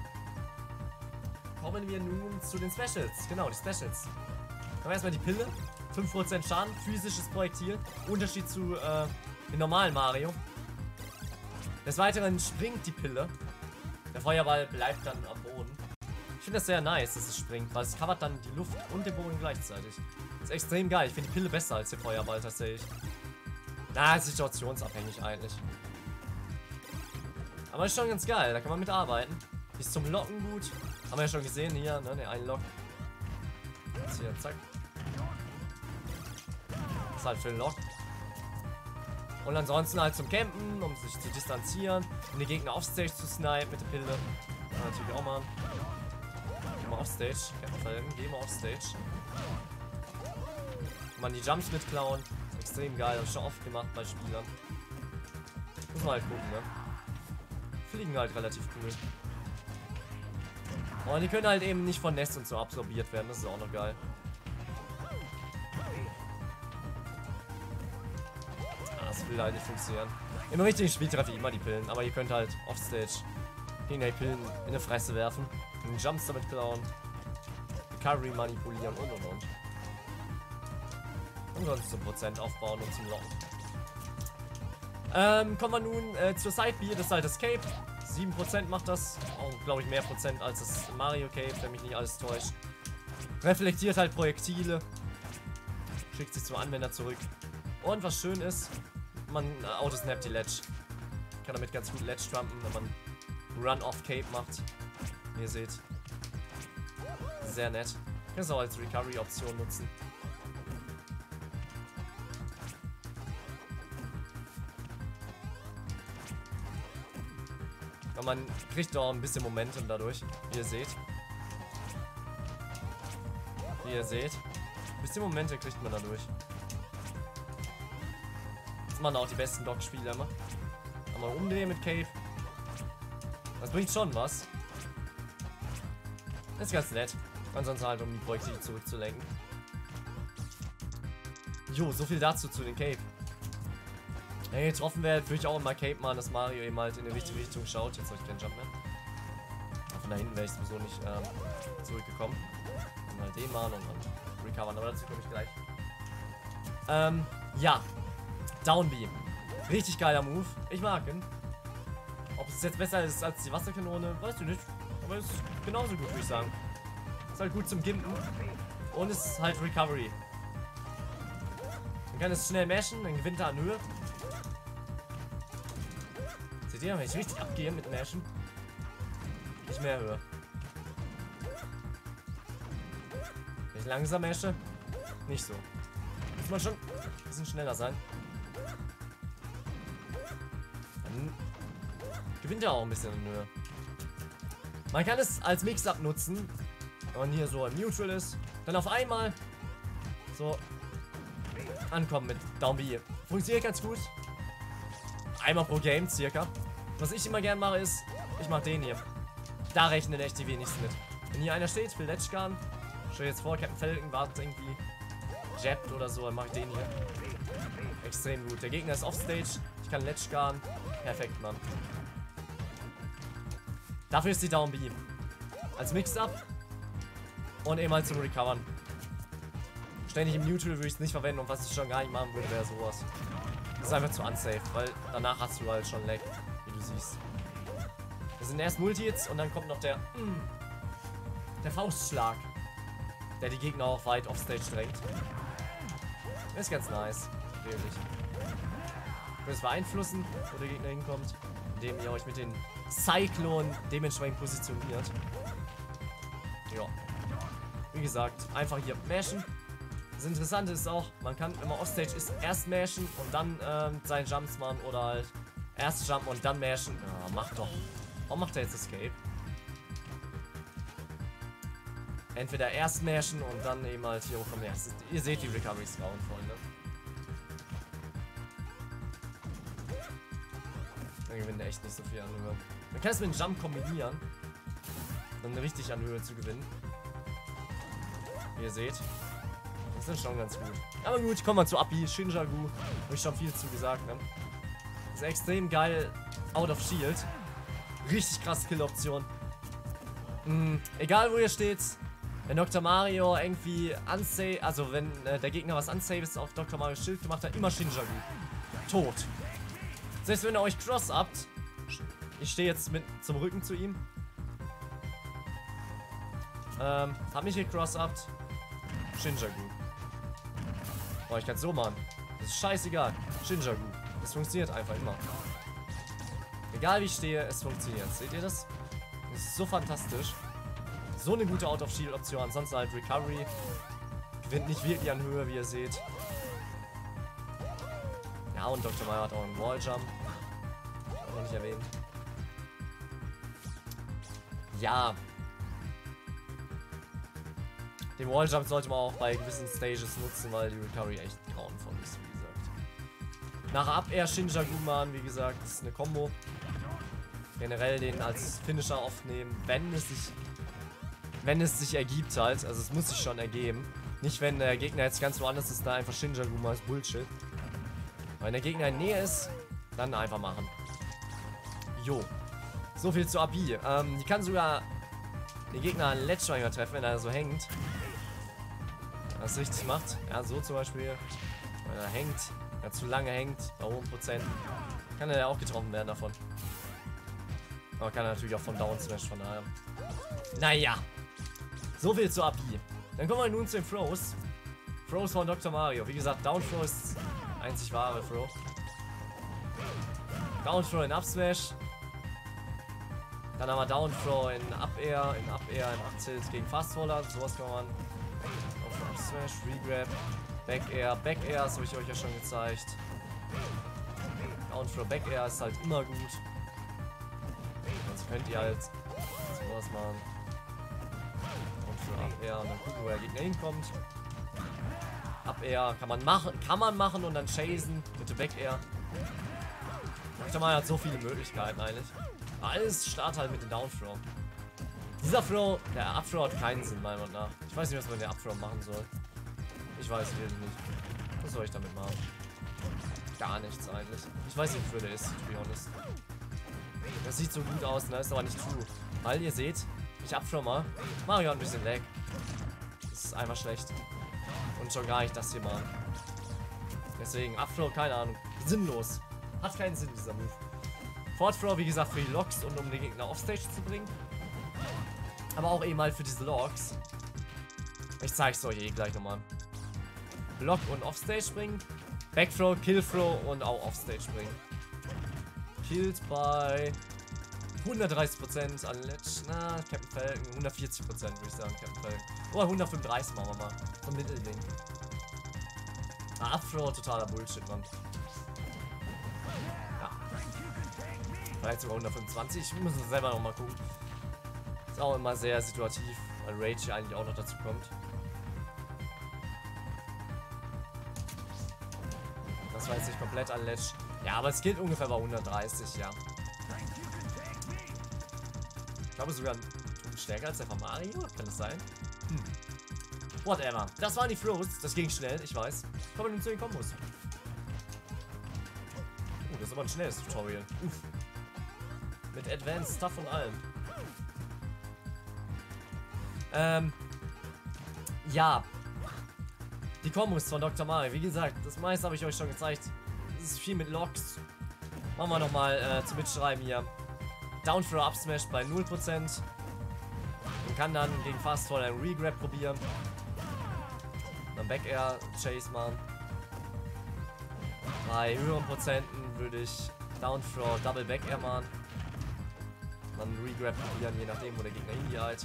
kommen wir nun zu den Specials. Genau, die Specials. Haben wir erstmal die Pille. fünf Prozent Schaden, physisches Projektil. Unterschied zu äh, dem normalen Mario. Des Weiteren springt die Pille. Der Feuerball bleibt dann am Boden. Ich finde das sehr nice, dass es springt, weil es covert dann die Luft und den Boden gleichzeitig. Das ist extrem geil. Ich finde die Pille besser als der Feuerball tatsächlich. Na, ist situationsabhängig eigentlich. Aber ist schon ganz geil, da kann man mitarbeiten. Ist zum Locken gut. Haben wir ja schon gesehen hier, ne, der einen Lock. Jetzt hier, zack. Ist halt für den Lock. Und ansonsten halt zum Campen, um sich zu distanzieren, um die Gegner offstage zu snipen mit der Pille. Kann man natürlich auch machen. Gehen wir offstage, Campen, gehen wir offstage. Kann man die Jumps mitklauen. Extrem geil, hab ich schon oft gemacht bei Spielern. Muss man halt gucken, ne? Fliegen halt relativ cool. Und die können halt eben nicht von Nest und so absorbiert werden, das ist auch noch geil. Das will halt nicht funktionieren. Im richtigen Spiel treffe ich immer die Pillen, aber ihr könnt halt offstage gegen die Pillen in eine Fresse werfen, den Jumps damit klauen, Recovery manipulieren und und und. Und sonst zum Prozent aufbauen und zum Locken. Ähm, kommen wir nun äh, zur Side B, das ist halt das Cape. sieben Prozent macht das, auch glaube ich mehr Prozent als das Mario Cape, wenn mich nicht alles täuscht. Reflektiert halt Projektile, schickt sich zum Anwender zurück. Und was schön ist, man äh, autosnappt die Ledge. Kann damit ganz gut Ledge trumpen, wenn man Run-Off-Cape macht. Wie ihr seht. Sehr nett. Kann es auch als Recovery-Option nutzen. Und man kriegt auch ein bisschen Momentum dadurch, wie ihr seht. Wie ihr seht. Ein bisschen Momente kriegt man dadurch. Das machen auch die besten Doc-Spieler immer. Mal umdrehen mit Cave. Das bringt schon was. Das ist ganz nett. Ansonsten halt, um die Projektile zurückzulenken. Jo, so viel dazu zu den Cave. Wenn ihr getroffen werdet, würde ich auch immer Cape machen, dass Mario eben halt in die richtige Richtung schaut. Jetzt habe ich keinen Jump mehr. Von da hinten wäre ich sowieso nicht ähm, zurückgekommen. Und halt den machen und dann recovern, aber dazu komme ich gleich. Ähm, ja. Downbeam. Richtig geiler Move. Ich mag ihn. Ob es jetzt besser ist als die Wasserkanone, weißt du nicht. Aber es ist genauso gut, würde ich sagen. Ist halt gut zum Gimpen. Und es ist halt Recovery. Man kann es schnell mashen, dann gewinnt er an Höhe. Seht ihr, wenn ich richtig abgehe mit Mashen. Nicht mehr Höhe. Wenn ich langsam mashe, nicht so. Muss man schon ein bisschen schneller sein. Dann gewinnt er auch ein bisschen in Höhe. Man kann es als Mix-Up nutzen. Wenn man hier so im Neutral ist. Dann auf einmal so ankommen mit Down B. Funktioniert ganz gut. Einmal pro Game circa. Was ich immer gern mache ist, ich mache den hier. Da rechnen echt die wenigsten mit. Wenn hier einer steht, will Ledgegun. Stell jetzt vor, Captain Falcon wartet irgendwie. Jabbt oder so, dann mache ich den hier. Extrem gut. Der Gegner ist offstage. Ich kann Ledgegun. Perfekt, Mann. Dafür ist die Down B. Als Mix-Up. Und eben halt zum Recovern. Ständig im Neutral würde ich es nicht verwenden. Und was ich schon gar nicht machen würde, wäre sowas. Das ist einfach zu unsafe, weil danach hast du halt schon Lag, wie du siehst. Das sind erst Multi-Hits und dann kommt noch der der Faustschlag, der die Gegner auch weit offstage drängt. Das ist ganz nice, wirklich. Ihr könnt es beeinflussen, wo der Gegner hinkommt, indem ihr euch mit den Cyclonen dementsprechend positioniert. Ja. Wie gesagt, einfach hier mashen. Das Interessante ist auch, man kann, wenn man Offstage ist, erst mashen und dann ähm, seinen Jumps machen oder halt erst jumpen und dann mashen. Ja, macht doch. Warum macht er jetzt Escape? Entweder erst mashen und dann eben halt hier hochkommen. Ja, ihr seht die Recoveries grauenvoll, ne? Dann gewinnt er echt nicht so viel an Höhe. Man kann es mit dem Jump kombinieren, um richtig an Höhe zu gewinnen. Wie ihr seht. Das ist schon ganz gut. Aber gut, kommen wir zu Abi, Shinjaku. Habe ich schon viel zu gesagt, ne? Ist extrem geil out of shield. Richtig krass Kill-Option. Mhm, egal wo ihr steht, wenn Doktor Mario irgendwie unsafe, also wenn äh, der Gegner was unsafes auf Doktor Marios Schild gemacht hat, immer Shinjaku. Tot. Selbst wenn ihr euch cross-upt, ich stehe jetzt mit zum Rücken zu ihm. Ähm, hab mich gecross-upt. Shinjaku. Oh, ich kann es so machen. Das ist scheißegal. Shinjaku. Das funktioniert einfach immer. Egal wie ich stehe, es funktioniert. Seht ihr das? Das ist so fantastisch. So eine gute Out-of-Shield-Option. Ansonsten halt Recovery. Gewinnt nicht wirklich an Höhe, wie ihr seht. Ja, und Doktor Mario hat auch einen Walljump. Auch noch nicht erwähnt. Ja. Den Walljump sollte man auch bei gewissen Stages nutzen, weil die Recovery echt grauenvoll ist, wie gesagt. Nach Up-Air Shinjaku machen, wie gesagt, das ist eine Combo. Generell den als Finisher oft nehmen, wenn es sich wenn es sich ergibt halt. Also es muss sich schon ergeben. Nicht, wenn der Gegner jetzt ganz woanders ist, da einfach Shinjaku mal ist Bullshit. Wenn der Gegner in Nähe ist, dann einfach machen. Jo. So viel zu Abi. Ähm, die kann sogar den Gegner an Ledgestringer treffen, wenn er so hängt. Das richtig macht. Ja, so zum Beispiel. Wenn er hängt, wenn er zu lange hängt, bei hohem Prozent, kann er ja auch getroffen werden davon. Aber kann er natürlich auch von Down Smash, von daher. Naja. So viel zu Abi. Dann kommen wir nun zu den Throws. Throws von Doktor Mario. Wie gesagt, Down Throw ist einzig wahre Throw. Down Throw in Up Smash. Dann haben wir Down Throw in Up Air, in Up Air, in Up Tilt gegen Fast Forward. Sowas kann man. Up Smash, Regrab, Back Air, Back Air, das habe ich euch ja schon gezeigt. Down Throw, Back Air ist halt immer gut. könnt ihr halt sowas machen. Und für Up Air und dann gucken, wo der Gegner hinkommt. Up Air kann man machen, kann man machen und dann chasen mit dem Back Air. Man hat so viele Möglichkeiten eigentlich. Alles startet halt mit dem Down Throw. Dieser Throw, der Up Throw hat keinen Sinn, meiner Meinung nach. Ich weiß nicht, was man mit der Up Throw machen soll. Ich weiß es wirklich nicht. Was soll ich damit machen? Gar nichts eigentlich. Ich weiß nicht, wofür der ist, to be honest. Das sieht so gut aus, ne? Ist aber nicht true. Weil ihr seht, ich Up Throw mal. Mario hat ein bisschen Lag. Das ist einfach schlecht. Und schon gar nicht das hier machen. Deswegen Up Throw, keine Ahnung. Sinnlos. Hat keinen Sinn, dieser Move. Forward Throw, wie gesagt, für die Loks und um den Gegner Offstage zu bringen. Aber auch eben halt für diese Loks. Ich zeig's euch eh gleich nochmal. Block und Offstage bringen. Back Throw, Kill Throw und auch Offstage bringen. Killt bei hundertdreißig Prozent an Ledge. Na, Captain Falcon. hundertvierzig Prozent würde ich sagen, Captain Falcon. Oder hundertfünfunddreißig machen wir mal. Vom Mittelding. Ah, Up Throw, totaler Bullshit, Mann. Vielleicht sogar hundertfünfundzwanzig. Ich muss selber noch mal gucken. Ist auch immer sehr situativ, weil Rage hier eigentlich auch noch dazu kommt. Das war jetzt nicht komplett an Ledge. Ja, aber es geht ungefähr bei hundertdreißig, ja. Ich glaube sogar ein Ton stärker als der von Mario. Kann das sein? Hm. Whatever. Das waren die Throws. Das ging schnell, ich weiß. Kommen wir nun zu den Kombos. Oh, das ist aber ein schnelles Tutorial. Uff. Mit Advanced Stuff und allem. Ähm. Ja. Die Kombos von Doktor Mario. Wie gesagt, das meiste habe ich euch schon gezeigt. Es ist viel mit Loks. Machen wir nochmal äh, zum Mitschreiben hier. Down Throw Up Smash bei null Prozent. Man kann dann gegen Fast Fall einen Regrab probieren. Dann Back Air Chase machen. Bei höheren Prozenten würde ich Down Throw Double Back Air machen. Dann Regrab probieren, je nachdem, wo der Gegner hingeht.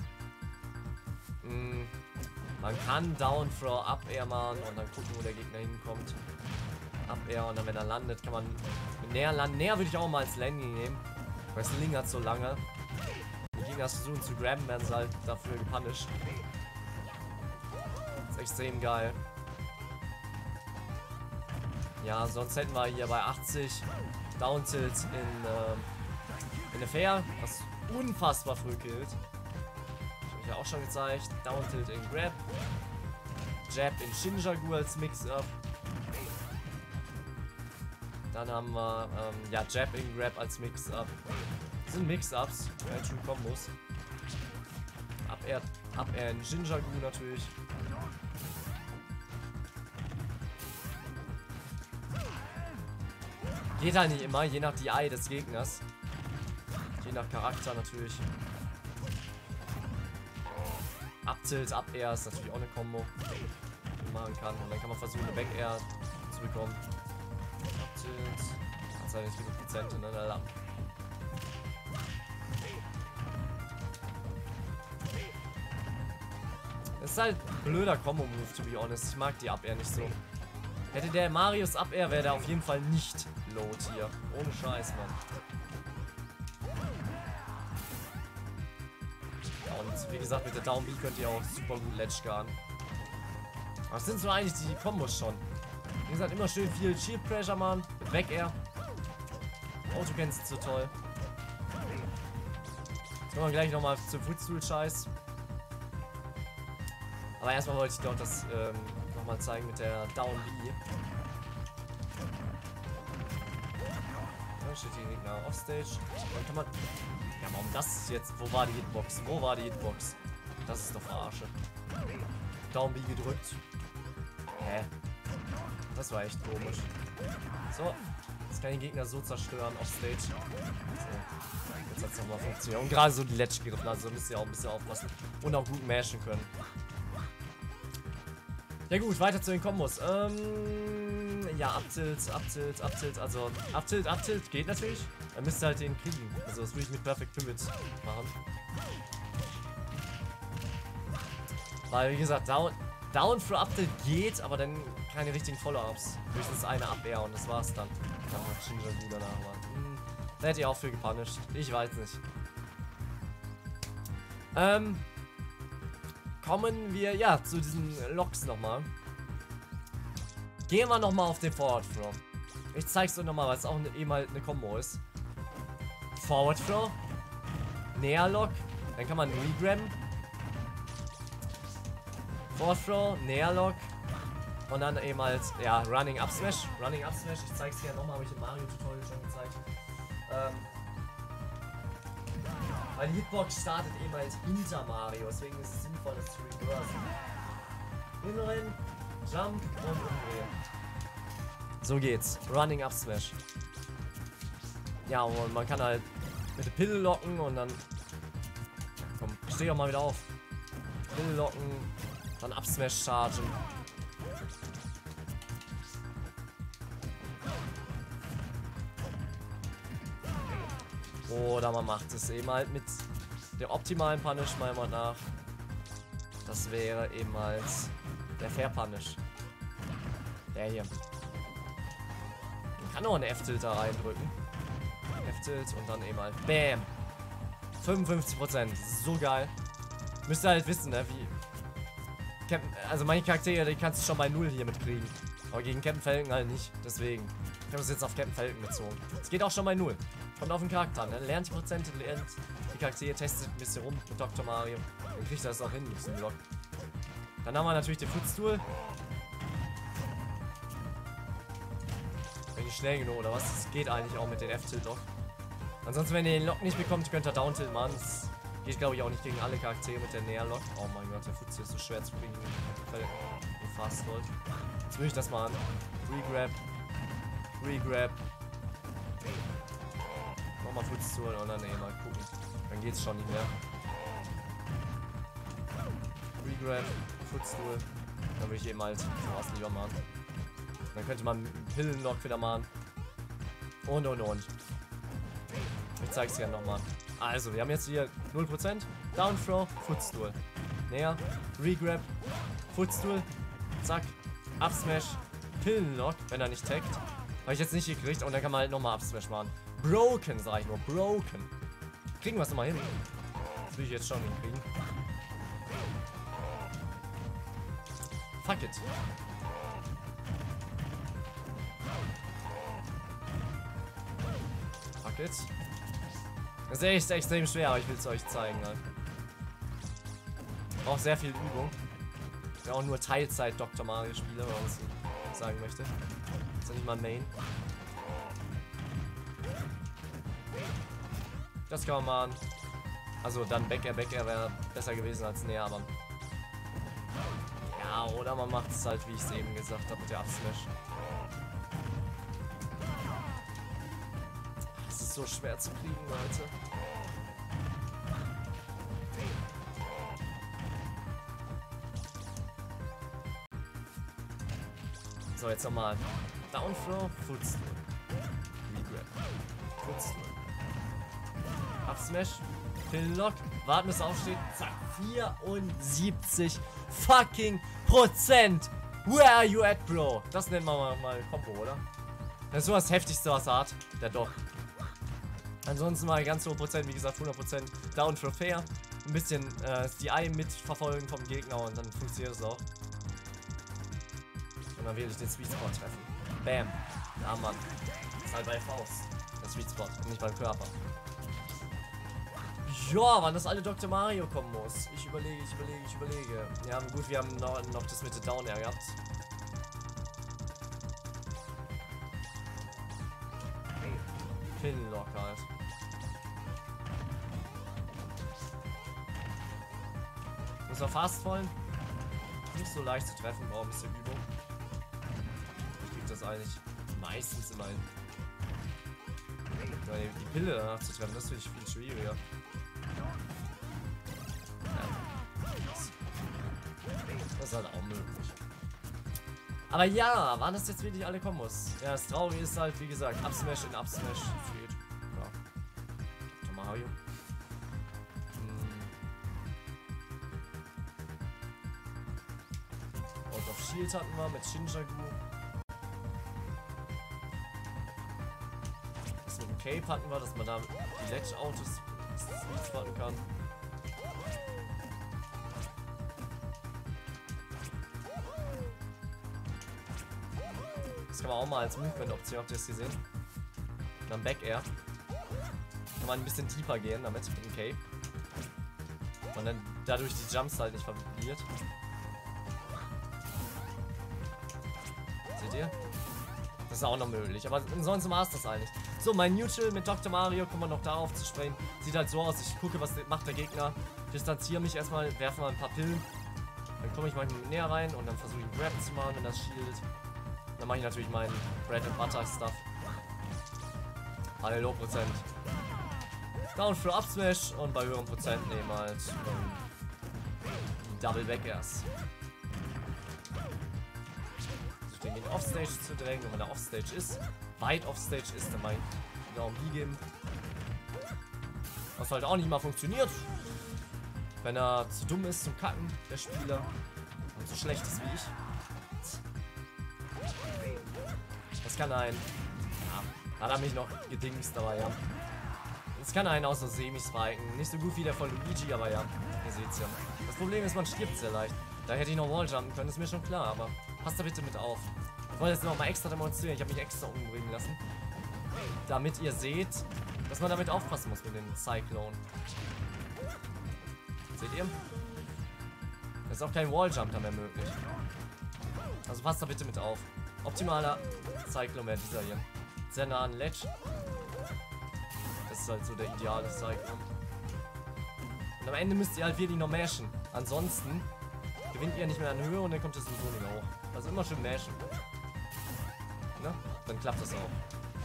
Mm, man kann Down Throw Up Air machen und dann gucken, wo der Gegner hinkommt. Up Air und dann, wenn er landet, kann man näher landen. Näher würde ich auch mal als Landing nehmen. Weil Sling hat so lange. Die Gegner versuchen zu grabben, werden sie halt dafür gepunished. Das ist extrem geil. Ja, sonst hätten wir hier bei achtzig Down Tilt in, äh, in der Fair, was unfassbar früh killt. Habe ich ja auch schon gezeigt. Down Tilt in Grab. Jab in Shinjaku als Mix-Up. Dann haben wir, ähm, ja, Jab in Grab als Mix-Up. Das sind Mix-Ups, ja, schon Kombos. Up Air, Up Air in Shinjaku natürlich. Geht halt nicht immer, je nach D I des Gegners. Je nach Charakter natürlich. Up Tilt, Up Air ist natürlich auch eine Combo, die man machen kann. Und dann kann man versuchen, eine Back Air zu bekommen. Up Tilt. Hat halt nicht genug Prozente, ne? Da das ist halt ein blöder Combo-Move, to be honest. Ich mag die Up Air nicht so. Hätte der Marius Up Air, wäre der auf jeden Fall nicht Load hier. Ohne Scheiß, Mann. Ja, und wie gesagt, mit der Down B könnt ihr auch super gut Ledge guarden. Was sind so eigentlich die Kombos schon? Wie gesagt, immer schön viel Shield Pressure, Mann. Mit Back Air. Auto kennst du so toll. Jetzt kommen wir gleich nochmal zum Footstool-Scheiß. Aber erstmal wollte ich doch das ähm, nochmal zeigen mit der Down B. Da steht die Gegner Offstage. Dann kann man. Ja, warum das jetzt? Wo war die Hitbox? Wo war die Hitbox? Das ist doch Verarsche. Down B gedrückt. Hä? Das war echt komisch. So. Jetzt kann ich den Gegner so zerstören. Offstage. So. Jetzt hat es nochmal funktioniert. Und gerade so die Ledge gegriffen. Also müsst ihr auch ein bisschen aufpassen. Und auch gut mashen können. Ja gut, weiter zu den Kombos. Ähm, ja, Up-Tilt, Up-Tilt, Up-Tilt, also Up-Tilt, Up-Tilt geht natürlich. Dann müsst ihr halt den kriegen. Also das würde ich mit Perfect Pivot machen. Weil, wie gesagt, Down, down für Up-Tilt geht, aber dann keine richtigen Follow-Ups. Höchstens eine Up-Air und das war's dann. Dann hat Shinjaku danach mal. Hm, Da hätte ich auch für gepunished. Ich weiß nicht. Ähm. Kommen wir, ja, zu diesen Loks nochmal. Gehen wir nochmal auf den Forward Throw. Ich zeig's euch nochmal, weil es auch ne, eben halt eine Combo ist. Forward Throw. Näher Lock. Dann kann man regrabben. Forward Throw. Näher Lock. Und dann eben halt, ja, Running Up Smash. Running Up Smash. Ich zeig's hier nochmal, habe ich im Mario Tutorial schon gezeigt. Ähm. Weil die Hitbox startet eben halt hinter Mario. Deswegen ist es sinnvoll, das zu reversen. Hinrennen. Jump und umdrehen. So geht's. Running Up Smash. Ja, und man kann halt mit der Pille locken und dann... Komm, steh doch mal wieder auf. Pille locken, dann Up Smash chargen. Oder man macht es eben halt mit der optimalen Punish, meiner Meinung nach. Das wäre eben halt der Fair Punish. Der hier. Man kann auch eine F-Tilt da reindrücken. F-Tilt und dann eben halt BAM! fünfundfünfzig Prozent. So geil. Müsst ihr halt wissen, ne, wie... Captain, also manche Charaktere, die kannst du schon bei null hier mitkriegen. Aber gegen Captain Falcon halt nicht. Deswegen. Ich habe es jetzt auf Captain Falcon bezogen. Es geht auch schon bei null. Kommt auf den Charakter, ne? Lernt die Prozente, lernt die Charaktere, testet ein bisschen rum mit Doktor Mario. Dann kriegt er das auch hin mit diesem Block. Dann haben wir natürlich den Footstool. Bin ich schnell genug oder was? Das geht eigentlich auch mit den F-Tilt-Lock. Ansonsten, wenn ihr den Lock nicht bekommt, könnt ihr Down-Tilt machen. Das geht, glaube ich, auch nicht gegen alle Charaktere mit der Näher-Lock. Oh mein Gott, der Footstool ist so schwer zu kriegen. Wie fast wollt. Jetzt will ich das mal an. Regrab. Regrab. Nochmal Footstool und dann eh mal gucken. Dann geht's schon nicht mehr. Regrab. Footstool. Dann würde ich eben halt sowas lieber machen. Dann könnte man Pillenlock wieder machen. Und und und. Ich zeig's gerne nochmal. Also, wir haben jetzt hier null Prozent. Down Throw, Footstool. Näher. Regrab. Footstool. Zack. Up Smash. Pillenlock, wenn er nicht taggt. Habe ich jetzt nicht gekriegt. Und dann kann man halt nochmal Up Smash machen. Broken, sag ich nur. Broken. Kriegen wir es nochmal hin. Das will ich jetzt schon hinkriegen. Fuck it. Fuck it. Das ist echt extrem schwer, aber ich will es euch zeigen. Ne? Braucht sehr viel Übung. Ich bin auch nur Teilzeit Doktor Mario Spieler, wenn man es sagen möchte. Ist ja nicht mal Main. Das kann man machen. Also dann Back-Air, Back-Air wäre besser gewesen als näher, aber... Ja, oder man macht es halt, wie ich es eben gesagt habe, mit der Up-Smash. Das ist so schwer zu kriegen, Leute. So, jetzt nochmal. Down Throw, Footstool. Regrab. Footstool. Up Smash. Pillenlock. Warten, bis er aufsteht. Zack. vierundsiebzig fucking Prozent. Where are you at, Bro? Das nennen wir mal, mal Combo, oder? Das ist so das Heftigste, was er hat. Der doch. Ansonsten mal ganz hohe Prozent. Wie gesagt, hundert Prozent Down Throw Fair. Ein bisschen äh, die Eye mitverfolgen vom Gegner und dann funktioniert es auch. Und dann werde ich den Sweet Spot treffen. Bam. Ja, Mann. Das ist halt bei Faust. Der Sweet Spot und nicht beim Körper. Ja, wann das alle Doktor Mario kommen muss. Ich überlege, ich überlege, ich überlege. Ja, gut, wir haben noch, noch das mit der Down Air gehabt. Pillenlock halt. Muss man fast wollen. Nicht so leicht zu treffen, braucht ein bisschen Übung. Ich krieg das eigentlich meistens immer hin. Ja, die Pille danach zu treffen, das finde ich viel schwieriger. Das ist halt auch möglich. Aber ja, waren das jetzt wirklich alle Kombos? Ja, das Traurige ist halt, wie gesagt, Up Smash in Up Smash fehlt. Ja. Doktor Mario. Hm. Out of Shield hatten wir mit Shinjaku. Das mit dem Cape hatten wir, dass man da die Ledge-Autos speedspotten kann. Das kann man auch mal als Movement-Option, habt ihr das gesehen? Und dann Back Air. Kann man ein bisschen tiefer gehen damit, mit dem Cape. Und dann dadurch die Jumps halt nicht verliert. Seht ihr? Das ist auch noch möglich, aber ansonsten war es das eigentlich. So, mein Neutral mit Doktor Mario, kommen wir noch darauf zu sprechen. Sieht halt so aus, ich gucke, was macht der Gegner. Distanziere mich erstmal, werfe mal ein paar Pillen. Dann komme ich mal näher rein und dann versuche ich einen Grab zu machen, wenn das shieldet. Dann mache ich natürlich meinen Bread and Butter Stuff. Alle Low Prozent. Down für Up Smash und bei höheren Prozent nehmen halt ähm, Double Back Airs. Den in Offstage zu drängen, und wenn er Offstage ist, weit Offstage ist, dann mein genau geben. Was halt auch nicht mal funktioniert. Wenn er zu dumm ist zum Kacken, der Spieler, und so schlecht ist wie ich. Das kann ein. Ja, hat er mich noch gedingst, aber ja. Das kann einen außer Semi spiken. Nicht so gut wie der von Luigi, aber ja. Ihr seht's ja. Das Problem ist, man stirbt sehr leicht. Da hätte ich noch Walljumpen können, ist mir schon klar, aber passt da bitte mit auf. Ich wollte jetzt noch mal extra demonstrieren, ich habe mich extra umbringen lassen. Damit ihr seht, dass man damit aufpassen muss mit dem Cyclone. Seht ihr? Es ist auch kein Walljump da mehr möglich. Also passt da bitte mit auf. Optimaler Cyclone wäre dieser hier. Sehr nah an Ledge. Das ist halt so der ideale Cyclone. Und am Ende müsst ihr halt wirklich noch mashen. Ansonsten gewinnt ihr nicht mehr an Höhe und dann kommt es sowieso nicht mehr hoch. Also immer schön mashen. Ne? Dann klappt das auch.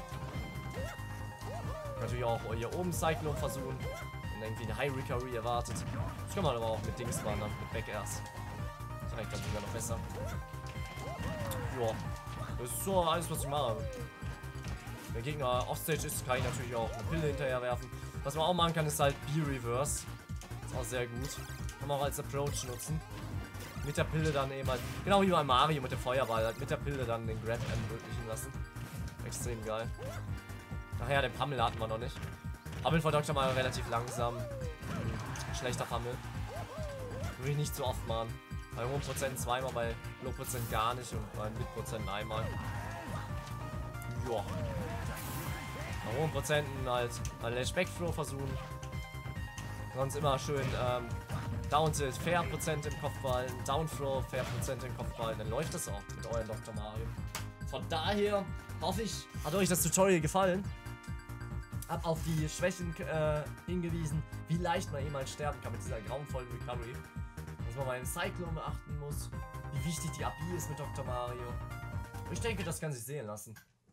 Natürlich auch hier oben Cyclone versuchen. Und irgendwie eine High Recovery erwartet. Das kann man aber auch mit Dings machen, mit Back Airs. Das ist eigentlich dann sogar noch besser. Joa. Das ist so alles, was ich mache. Wenn der Gegner Offstage ist, kann ich natürlich auch eine Pille hinterher werfen. Was man auch machen kann, ist halt B-Reverse. Ist auch sehr gut. Kann man auch als Approach nutzen. Mit der Pille dann eben halt, genau wie bei Mario mit dem Feuerball, halt mit der Pille dann den Grab ermöglichen lassen. Extrem geil. Nachher, den Pummel hatten wir noch nicht. Pummel von Doktor Mario relativ langsam. Hm, schlechter Pummel. Würde ich nicht so oft machen. Bei hohen Prozent zweimal, bei Low Prozent gar nicht und bei Mid Prozent einmal. Joa. Bei hohen Prozenten halt mal den Speckthrow versuchen. Sonst immer schön ähm, Down Tilt, Fair Prozent im Kopf behalten, Down Throw, Fair Prozent im Kopf behalten, dann läuft das auch mit eurem Doktor Mario. Von daher hoffe ich, hat euch das Tutorial gefallen. Hab auf die Schwächen äh, hingewiesen, wie leicht man jemals sterben kann mit dieser grauenvollen Recovery. Dass man bei den Cyclone beachten muss, wie wichtig die A P ist mit Doktor Mario. Und ich denke, das kann sich sehen lassen.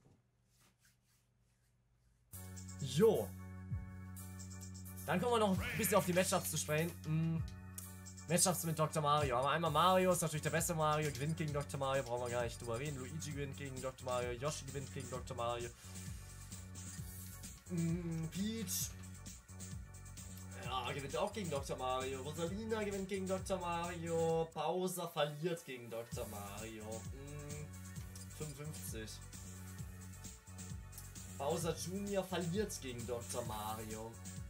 Jo. Dann kommen wir noch ein bisschen auf die Matchups zu sprechen. Hm. Matchups mit Doktor Mario. Aber einmal Mario ist natürlich der beste Mario, gewinnt gegen Doktor Mario, brauchen wir gar nicht drüber reden. Luigi gewinnt gegen Doktor Mario, Yoshi gewinnt gegen Doktor Mario. Hm, Peach. Ja, gewinnt auch gegen Doktor Mario. Rosalina gewinnt gegen Doktor Mario. Bowser verliert gegen Doktor Mario. Hm, fünfundfünfzig. Bowser Junior verliert gegen Doktor Mario.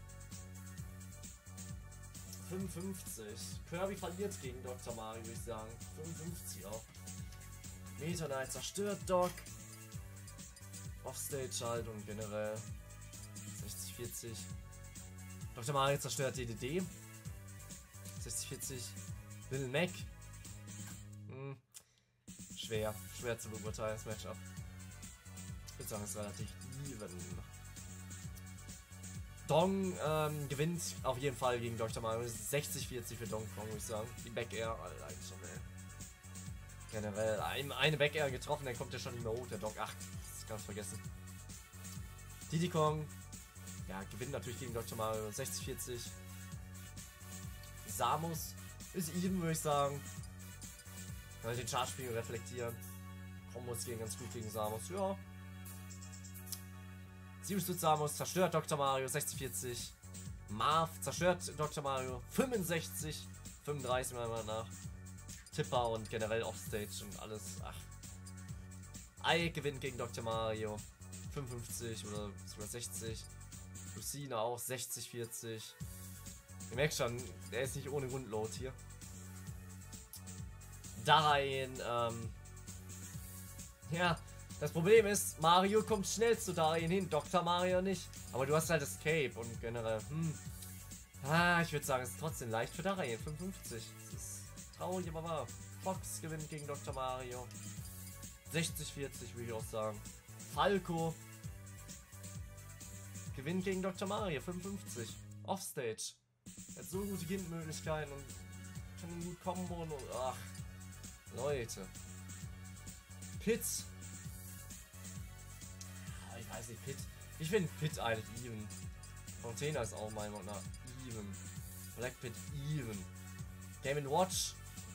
fünfundfünfzig. Kirby verliert gegen Doktor Mario, würde ich sagen. fünfundfünfzig auch. Meta Knight zerstört Doc. Offstage halt und generell sechzig vierzig. Doktor Mario zerstört D D D. sechzig vierzig. Bill Mac. Hm. Schwer. Schwer zu beurteilen, das Matchup. Ich würde sagen, es ist relativ even. Dong ähm, gewinnt auf jeden Fall gegen Doktor Mario. sechzig vierzig für Donkey Kong, würde ich sagen. Die Back Air, Alter, eigentlich schon, ey. Generell, ein, eine Back Air getroffen, dann kommt der schon nicht mehr hoch, der Doc. Ach, das kannst du vergessen. Diddy Kong, ja, gewinnt natürlich gegen Doktor Mario. sechzig vierzig. Samus ist even, würde ich sagen. Kann ich den Charge-Spiel reflektieren. Kombos gehen ganz gut gegen Samus, ja. Sirius Samus zerstört Doktor Mario, sechzig vierzig. Marv zerstört Doktor Mario, fünfundsechzig. fünfunddreißig meiner Meinung nach. Tipper und generell Offstage und alles. Ach. Ike gewinnt gegen Doktor Mario, fünfundfünfzig oder sogar sechzig. Lucina auch sechzig, vierzig. Ihr merkt schon, der ist nicht ohne Grundload hier. Darein, ähm... ja, das Problem ist, Mario kommt schnell zu Darein hin, Doktor Mario nicht. Aber du hast halt das Cape und generell, hm... ah, ich würde sagen, es ist trotzdem leicht für Darein, fünfundfünfzig. Das ist traurig, aber wahr. Fox gewinnt gegen Doktor Mario. sechzig, vierzig würde ich auch sagen. Falco gewinnt gegen Doktor Mario, fünfundfünfzig. Offstage. Er hat so gute Gimp-Möglichkeiten und kann ihn gut kombo und ach. Leute. Pit. Ich weiß nicht, Pit. Ich finde Pit eigentlich even. Fontana ist auch meiner Meinung nach even. Black Pit even. Game and Watch.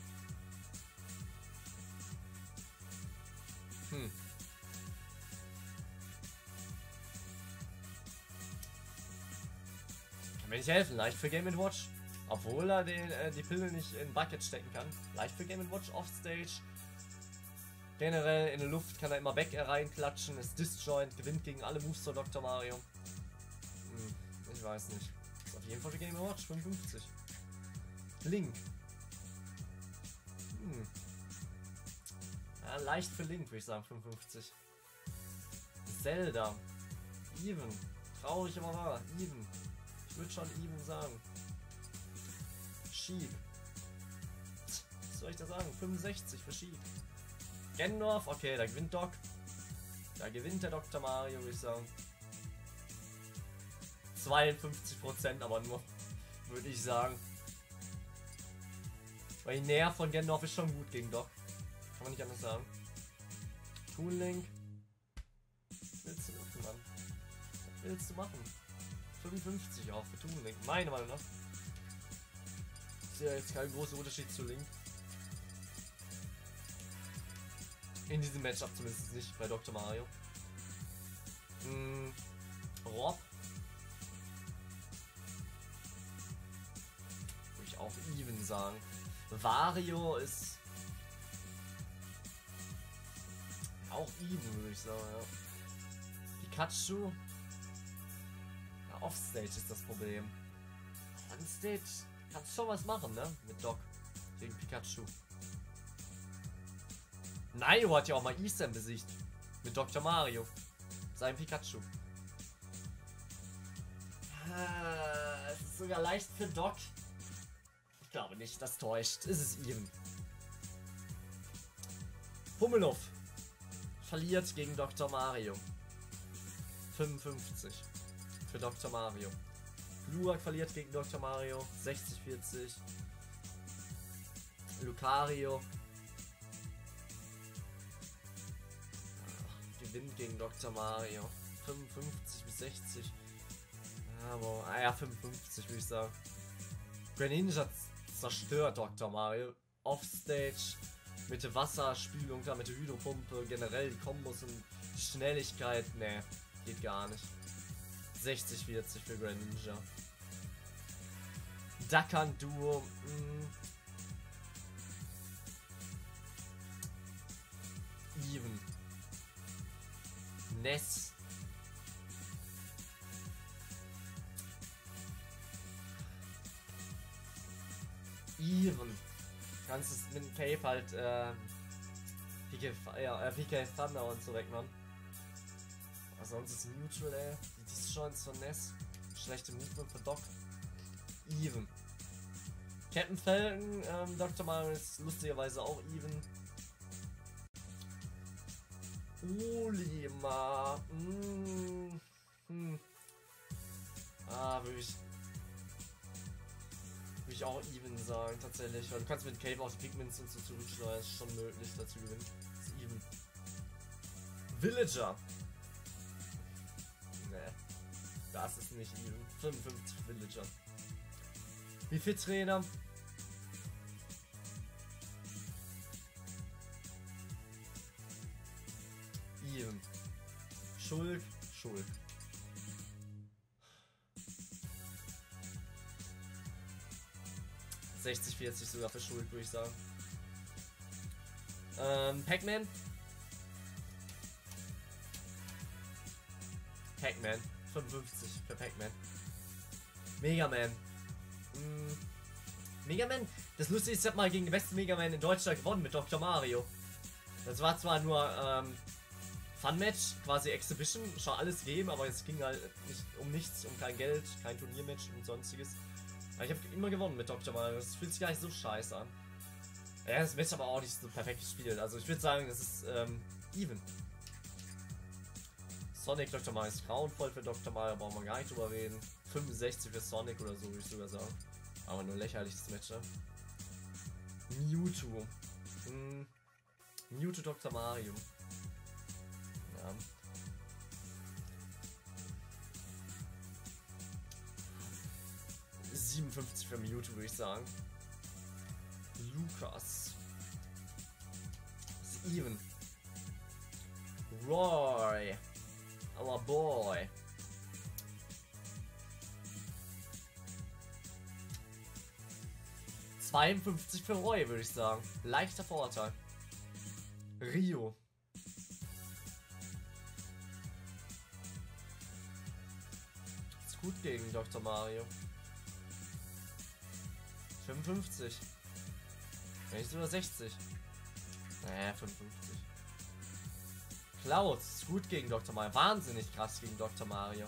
Hm. Kann mir nicht helfen. Leicht für Game and Watch. Obwohl er den, äh, die Pille nicht in Bucket stecken kann. Leicht für Game and Watch. Offstage. Generell in der Luft kann er immer Back reinklatschen. Ist disjoint. Gewinnt gegen alle Moves von Doktor Mario. Hm. Ich weiß nicht. Ist auf jeden Fall für Game and Watch. fünfundfünfzig. Link. Hm. Ja, leicht für Link, würde ich sagen, fünfundfünfzig. Zelda. Even. Traurig, aber wahr. Even. Ich würde schon even sagen. Sheik. Was soll ich da sagen? fünfundsechzig für Sheik. Gendorf. Okay, da gewinnt Doc. Da gewinnt der Doktor Mario, würde ich sagen. zweiundfünfzig Prozent aber nur, würde ich sagen. Weil die Nähe von Gendorf ist schon gut gegen Doc. Kann man nicht anders sagen. Toon Link. Was willst du machen, Mann? Was willst du machen? fünfundfünfzig auch für Toon Link. Meine Meinung nach. Ist ja jetzt kein großer Unterschied zu Link. In diesem Matchup zumindest nicht bei Doktor Mario. Hm. Rob. Würde ich auch even sagen. Wario ist auch even, würde ich sagen, ja. Pikachu. Ja, Offstage ist das Problem. Onstage kannst schon was machen, ne? Mit Doc. Gegen Pikachu. Nairo hat ja auch mal Isam besiegt. Mit Doktor Mario. Sein Pikachu. Ah, es ist sogar leicht für Doc. Ich glaube nicht, das täuscht. Es ist even. Pummeluff verliert gegen Doktor Mario. fünfundfünfzig für Doktor Mario. Glurak verliert gegen Doktor Mario. sechzig, vierzig. Lucario gewinnt gegen Doktor Mario. fünfundfünfzig bis sechzig. Aber, ah ja, fünfundfünfzig würde ich sagen. Greninja zerstört Doktor Mario. Offstage. Mit der Wasserspülung, da mit der Hydropumpe. Generell die Kombos und die Schnelligkeit. Ne, geht gar nicht. sechzig, vierzig für Greninja. Dakan Duo. Mh. Even. Ness. Even. Kannst es mit dem Cape halt äh, P K, ja, äh, P K Thunder und so wegmachen. Aber sonst ist Neutral, ey. Die Disjoints von Ness. Schlechte Movement von Doc. Even. Captain Falcon, ähm, Doktor Mario ist lustigerweise auch even. Ulima. Mm, hm. Ah, würde ich. Würde ich auch even sagen, tatsächlich. Weil du kannst mit Cave auch die Pigments und so zurücksteuern, ist schon möglich, dazu gewinnen. Ist even. Villager. Ne. Das ist nicht even. fünfundfünfzig Villager. Wie viel Trainer? Even. Schulk, Schulk. sechzig, vierzig sogar für Schulk, würde ich sagen. Ähm, Pac-Man. Pac-Man. fünfundfünfzig für Pac-Man. Mega Man. Mm. Mega Man, das Lustige ist, ich hab mal gegen den besten Mega Man in Deutschland gewonnen mit Doktor Mario. Das war zwar nur ähm, Fun-Match, quasi Exhibition, schon alles geben, aber es ging halt nicht um nichts, um kein Geld, kein Turniermatch und sonstiges. Aber ich habe immer gewonnen mit Doktor Mario, das fühlt sich gar nicht so scheiße an. Ja, das Match aber auch nicht so perfekt gespielt, also ich würde sagen, das ist ähm, even. Sonic Doktor Mario ist grauenvoll für Doktor Mario, brauchen wir gar nicht drüber reden. fünfundsechzig für Sonic oder so, würde ich sogar sagen. Aber nur lächerliches Match, ne? Mewtwo. Hm. Mewtwo Doktor Mario. Ja. siebenundfünfzig für Mewtwo, würde ich sagen. Lukas. Ist even. Roy. Our boy. zweiundfünfzig für Roy, würde ich sagen. Leichter Vorteil. Rio. Ist gut gegen Doktor Mario. fünfundfünfzig. Wenn nicht sogar sechzig. Naja, fünfundfünfzig. Cloud ist gut gegen Doktor Mario. Wahnsinnig krass gegen Doktor Mario.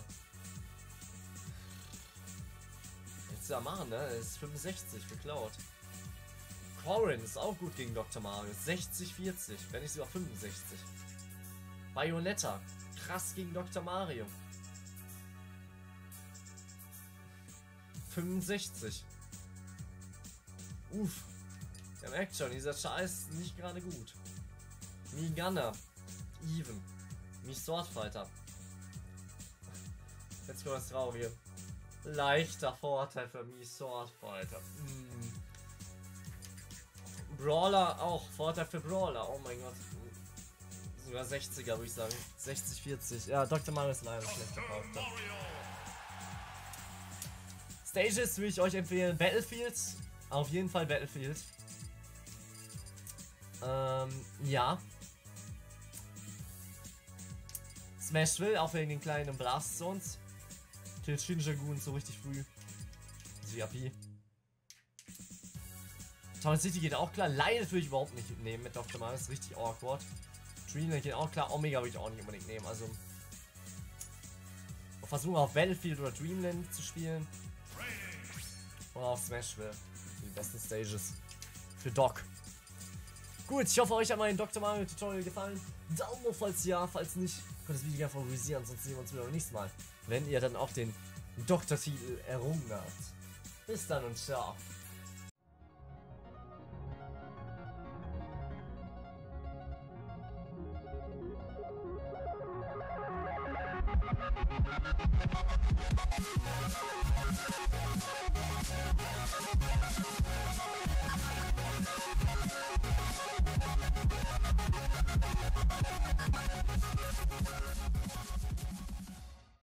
Jetzt ja machen, ne? Das ist fünfundsechzig für Cloud. Corrin ist auch gut gegen Doktor Mario. sechzig vierzig, wenn nicht sogar fünfundsechzig. Bayonetta. Krass gegen Doktor Mario. fünfundsechzig. Uff. Ihr merkt schon, dieser Scheiß ist nicht gerade gut. Mii-Gunner. Even. Mii-Swordfighter. Jetzt kommt das Traurige. Leichter Vorteil für Mii-Swordfighter. Mm. Brawler auch. Vorteil für Brawler. Oh mein Gott. Sogar sechziger, würde ich sagen. sechzig vierzig. Ja, Doktor Mario ist leider schlechter Charakter. Stages würde ich euch empfehlen. Battlefield. Auf jeden Fall Battlefield. Ähm, ja. Smashville, auch wegen den kleinen Blast Zones. Tilchin Jagoon so richtig früh. C A P. Town City geht auch klar. Leidet würde ich überhaupt nicht nehmen mit Doktor Mario. Ist richtig awkward. Dreamland geht auch klar. Omega würde ich auch nicht unbedingt nehmen. Also versuchen auf Battlefield oder Dreamland zu spielen. Oder auf Smashville. Die besten Stages. Für Doc. Gut, ich hoffe, euch hat mein Doktor Mario Tutorial gefallen. Daumen hoch, falls ja, falls nicht, könnt das Video gerne favorisieren, sonst sehen wir uns wieder beim nächsten Mal, wenn ihr dann auch den Doktortitel errungen habt. Bis dann und ciao.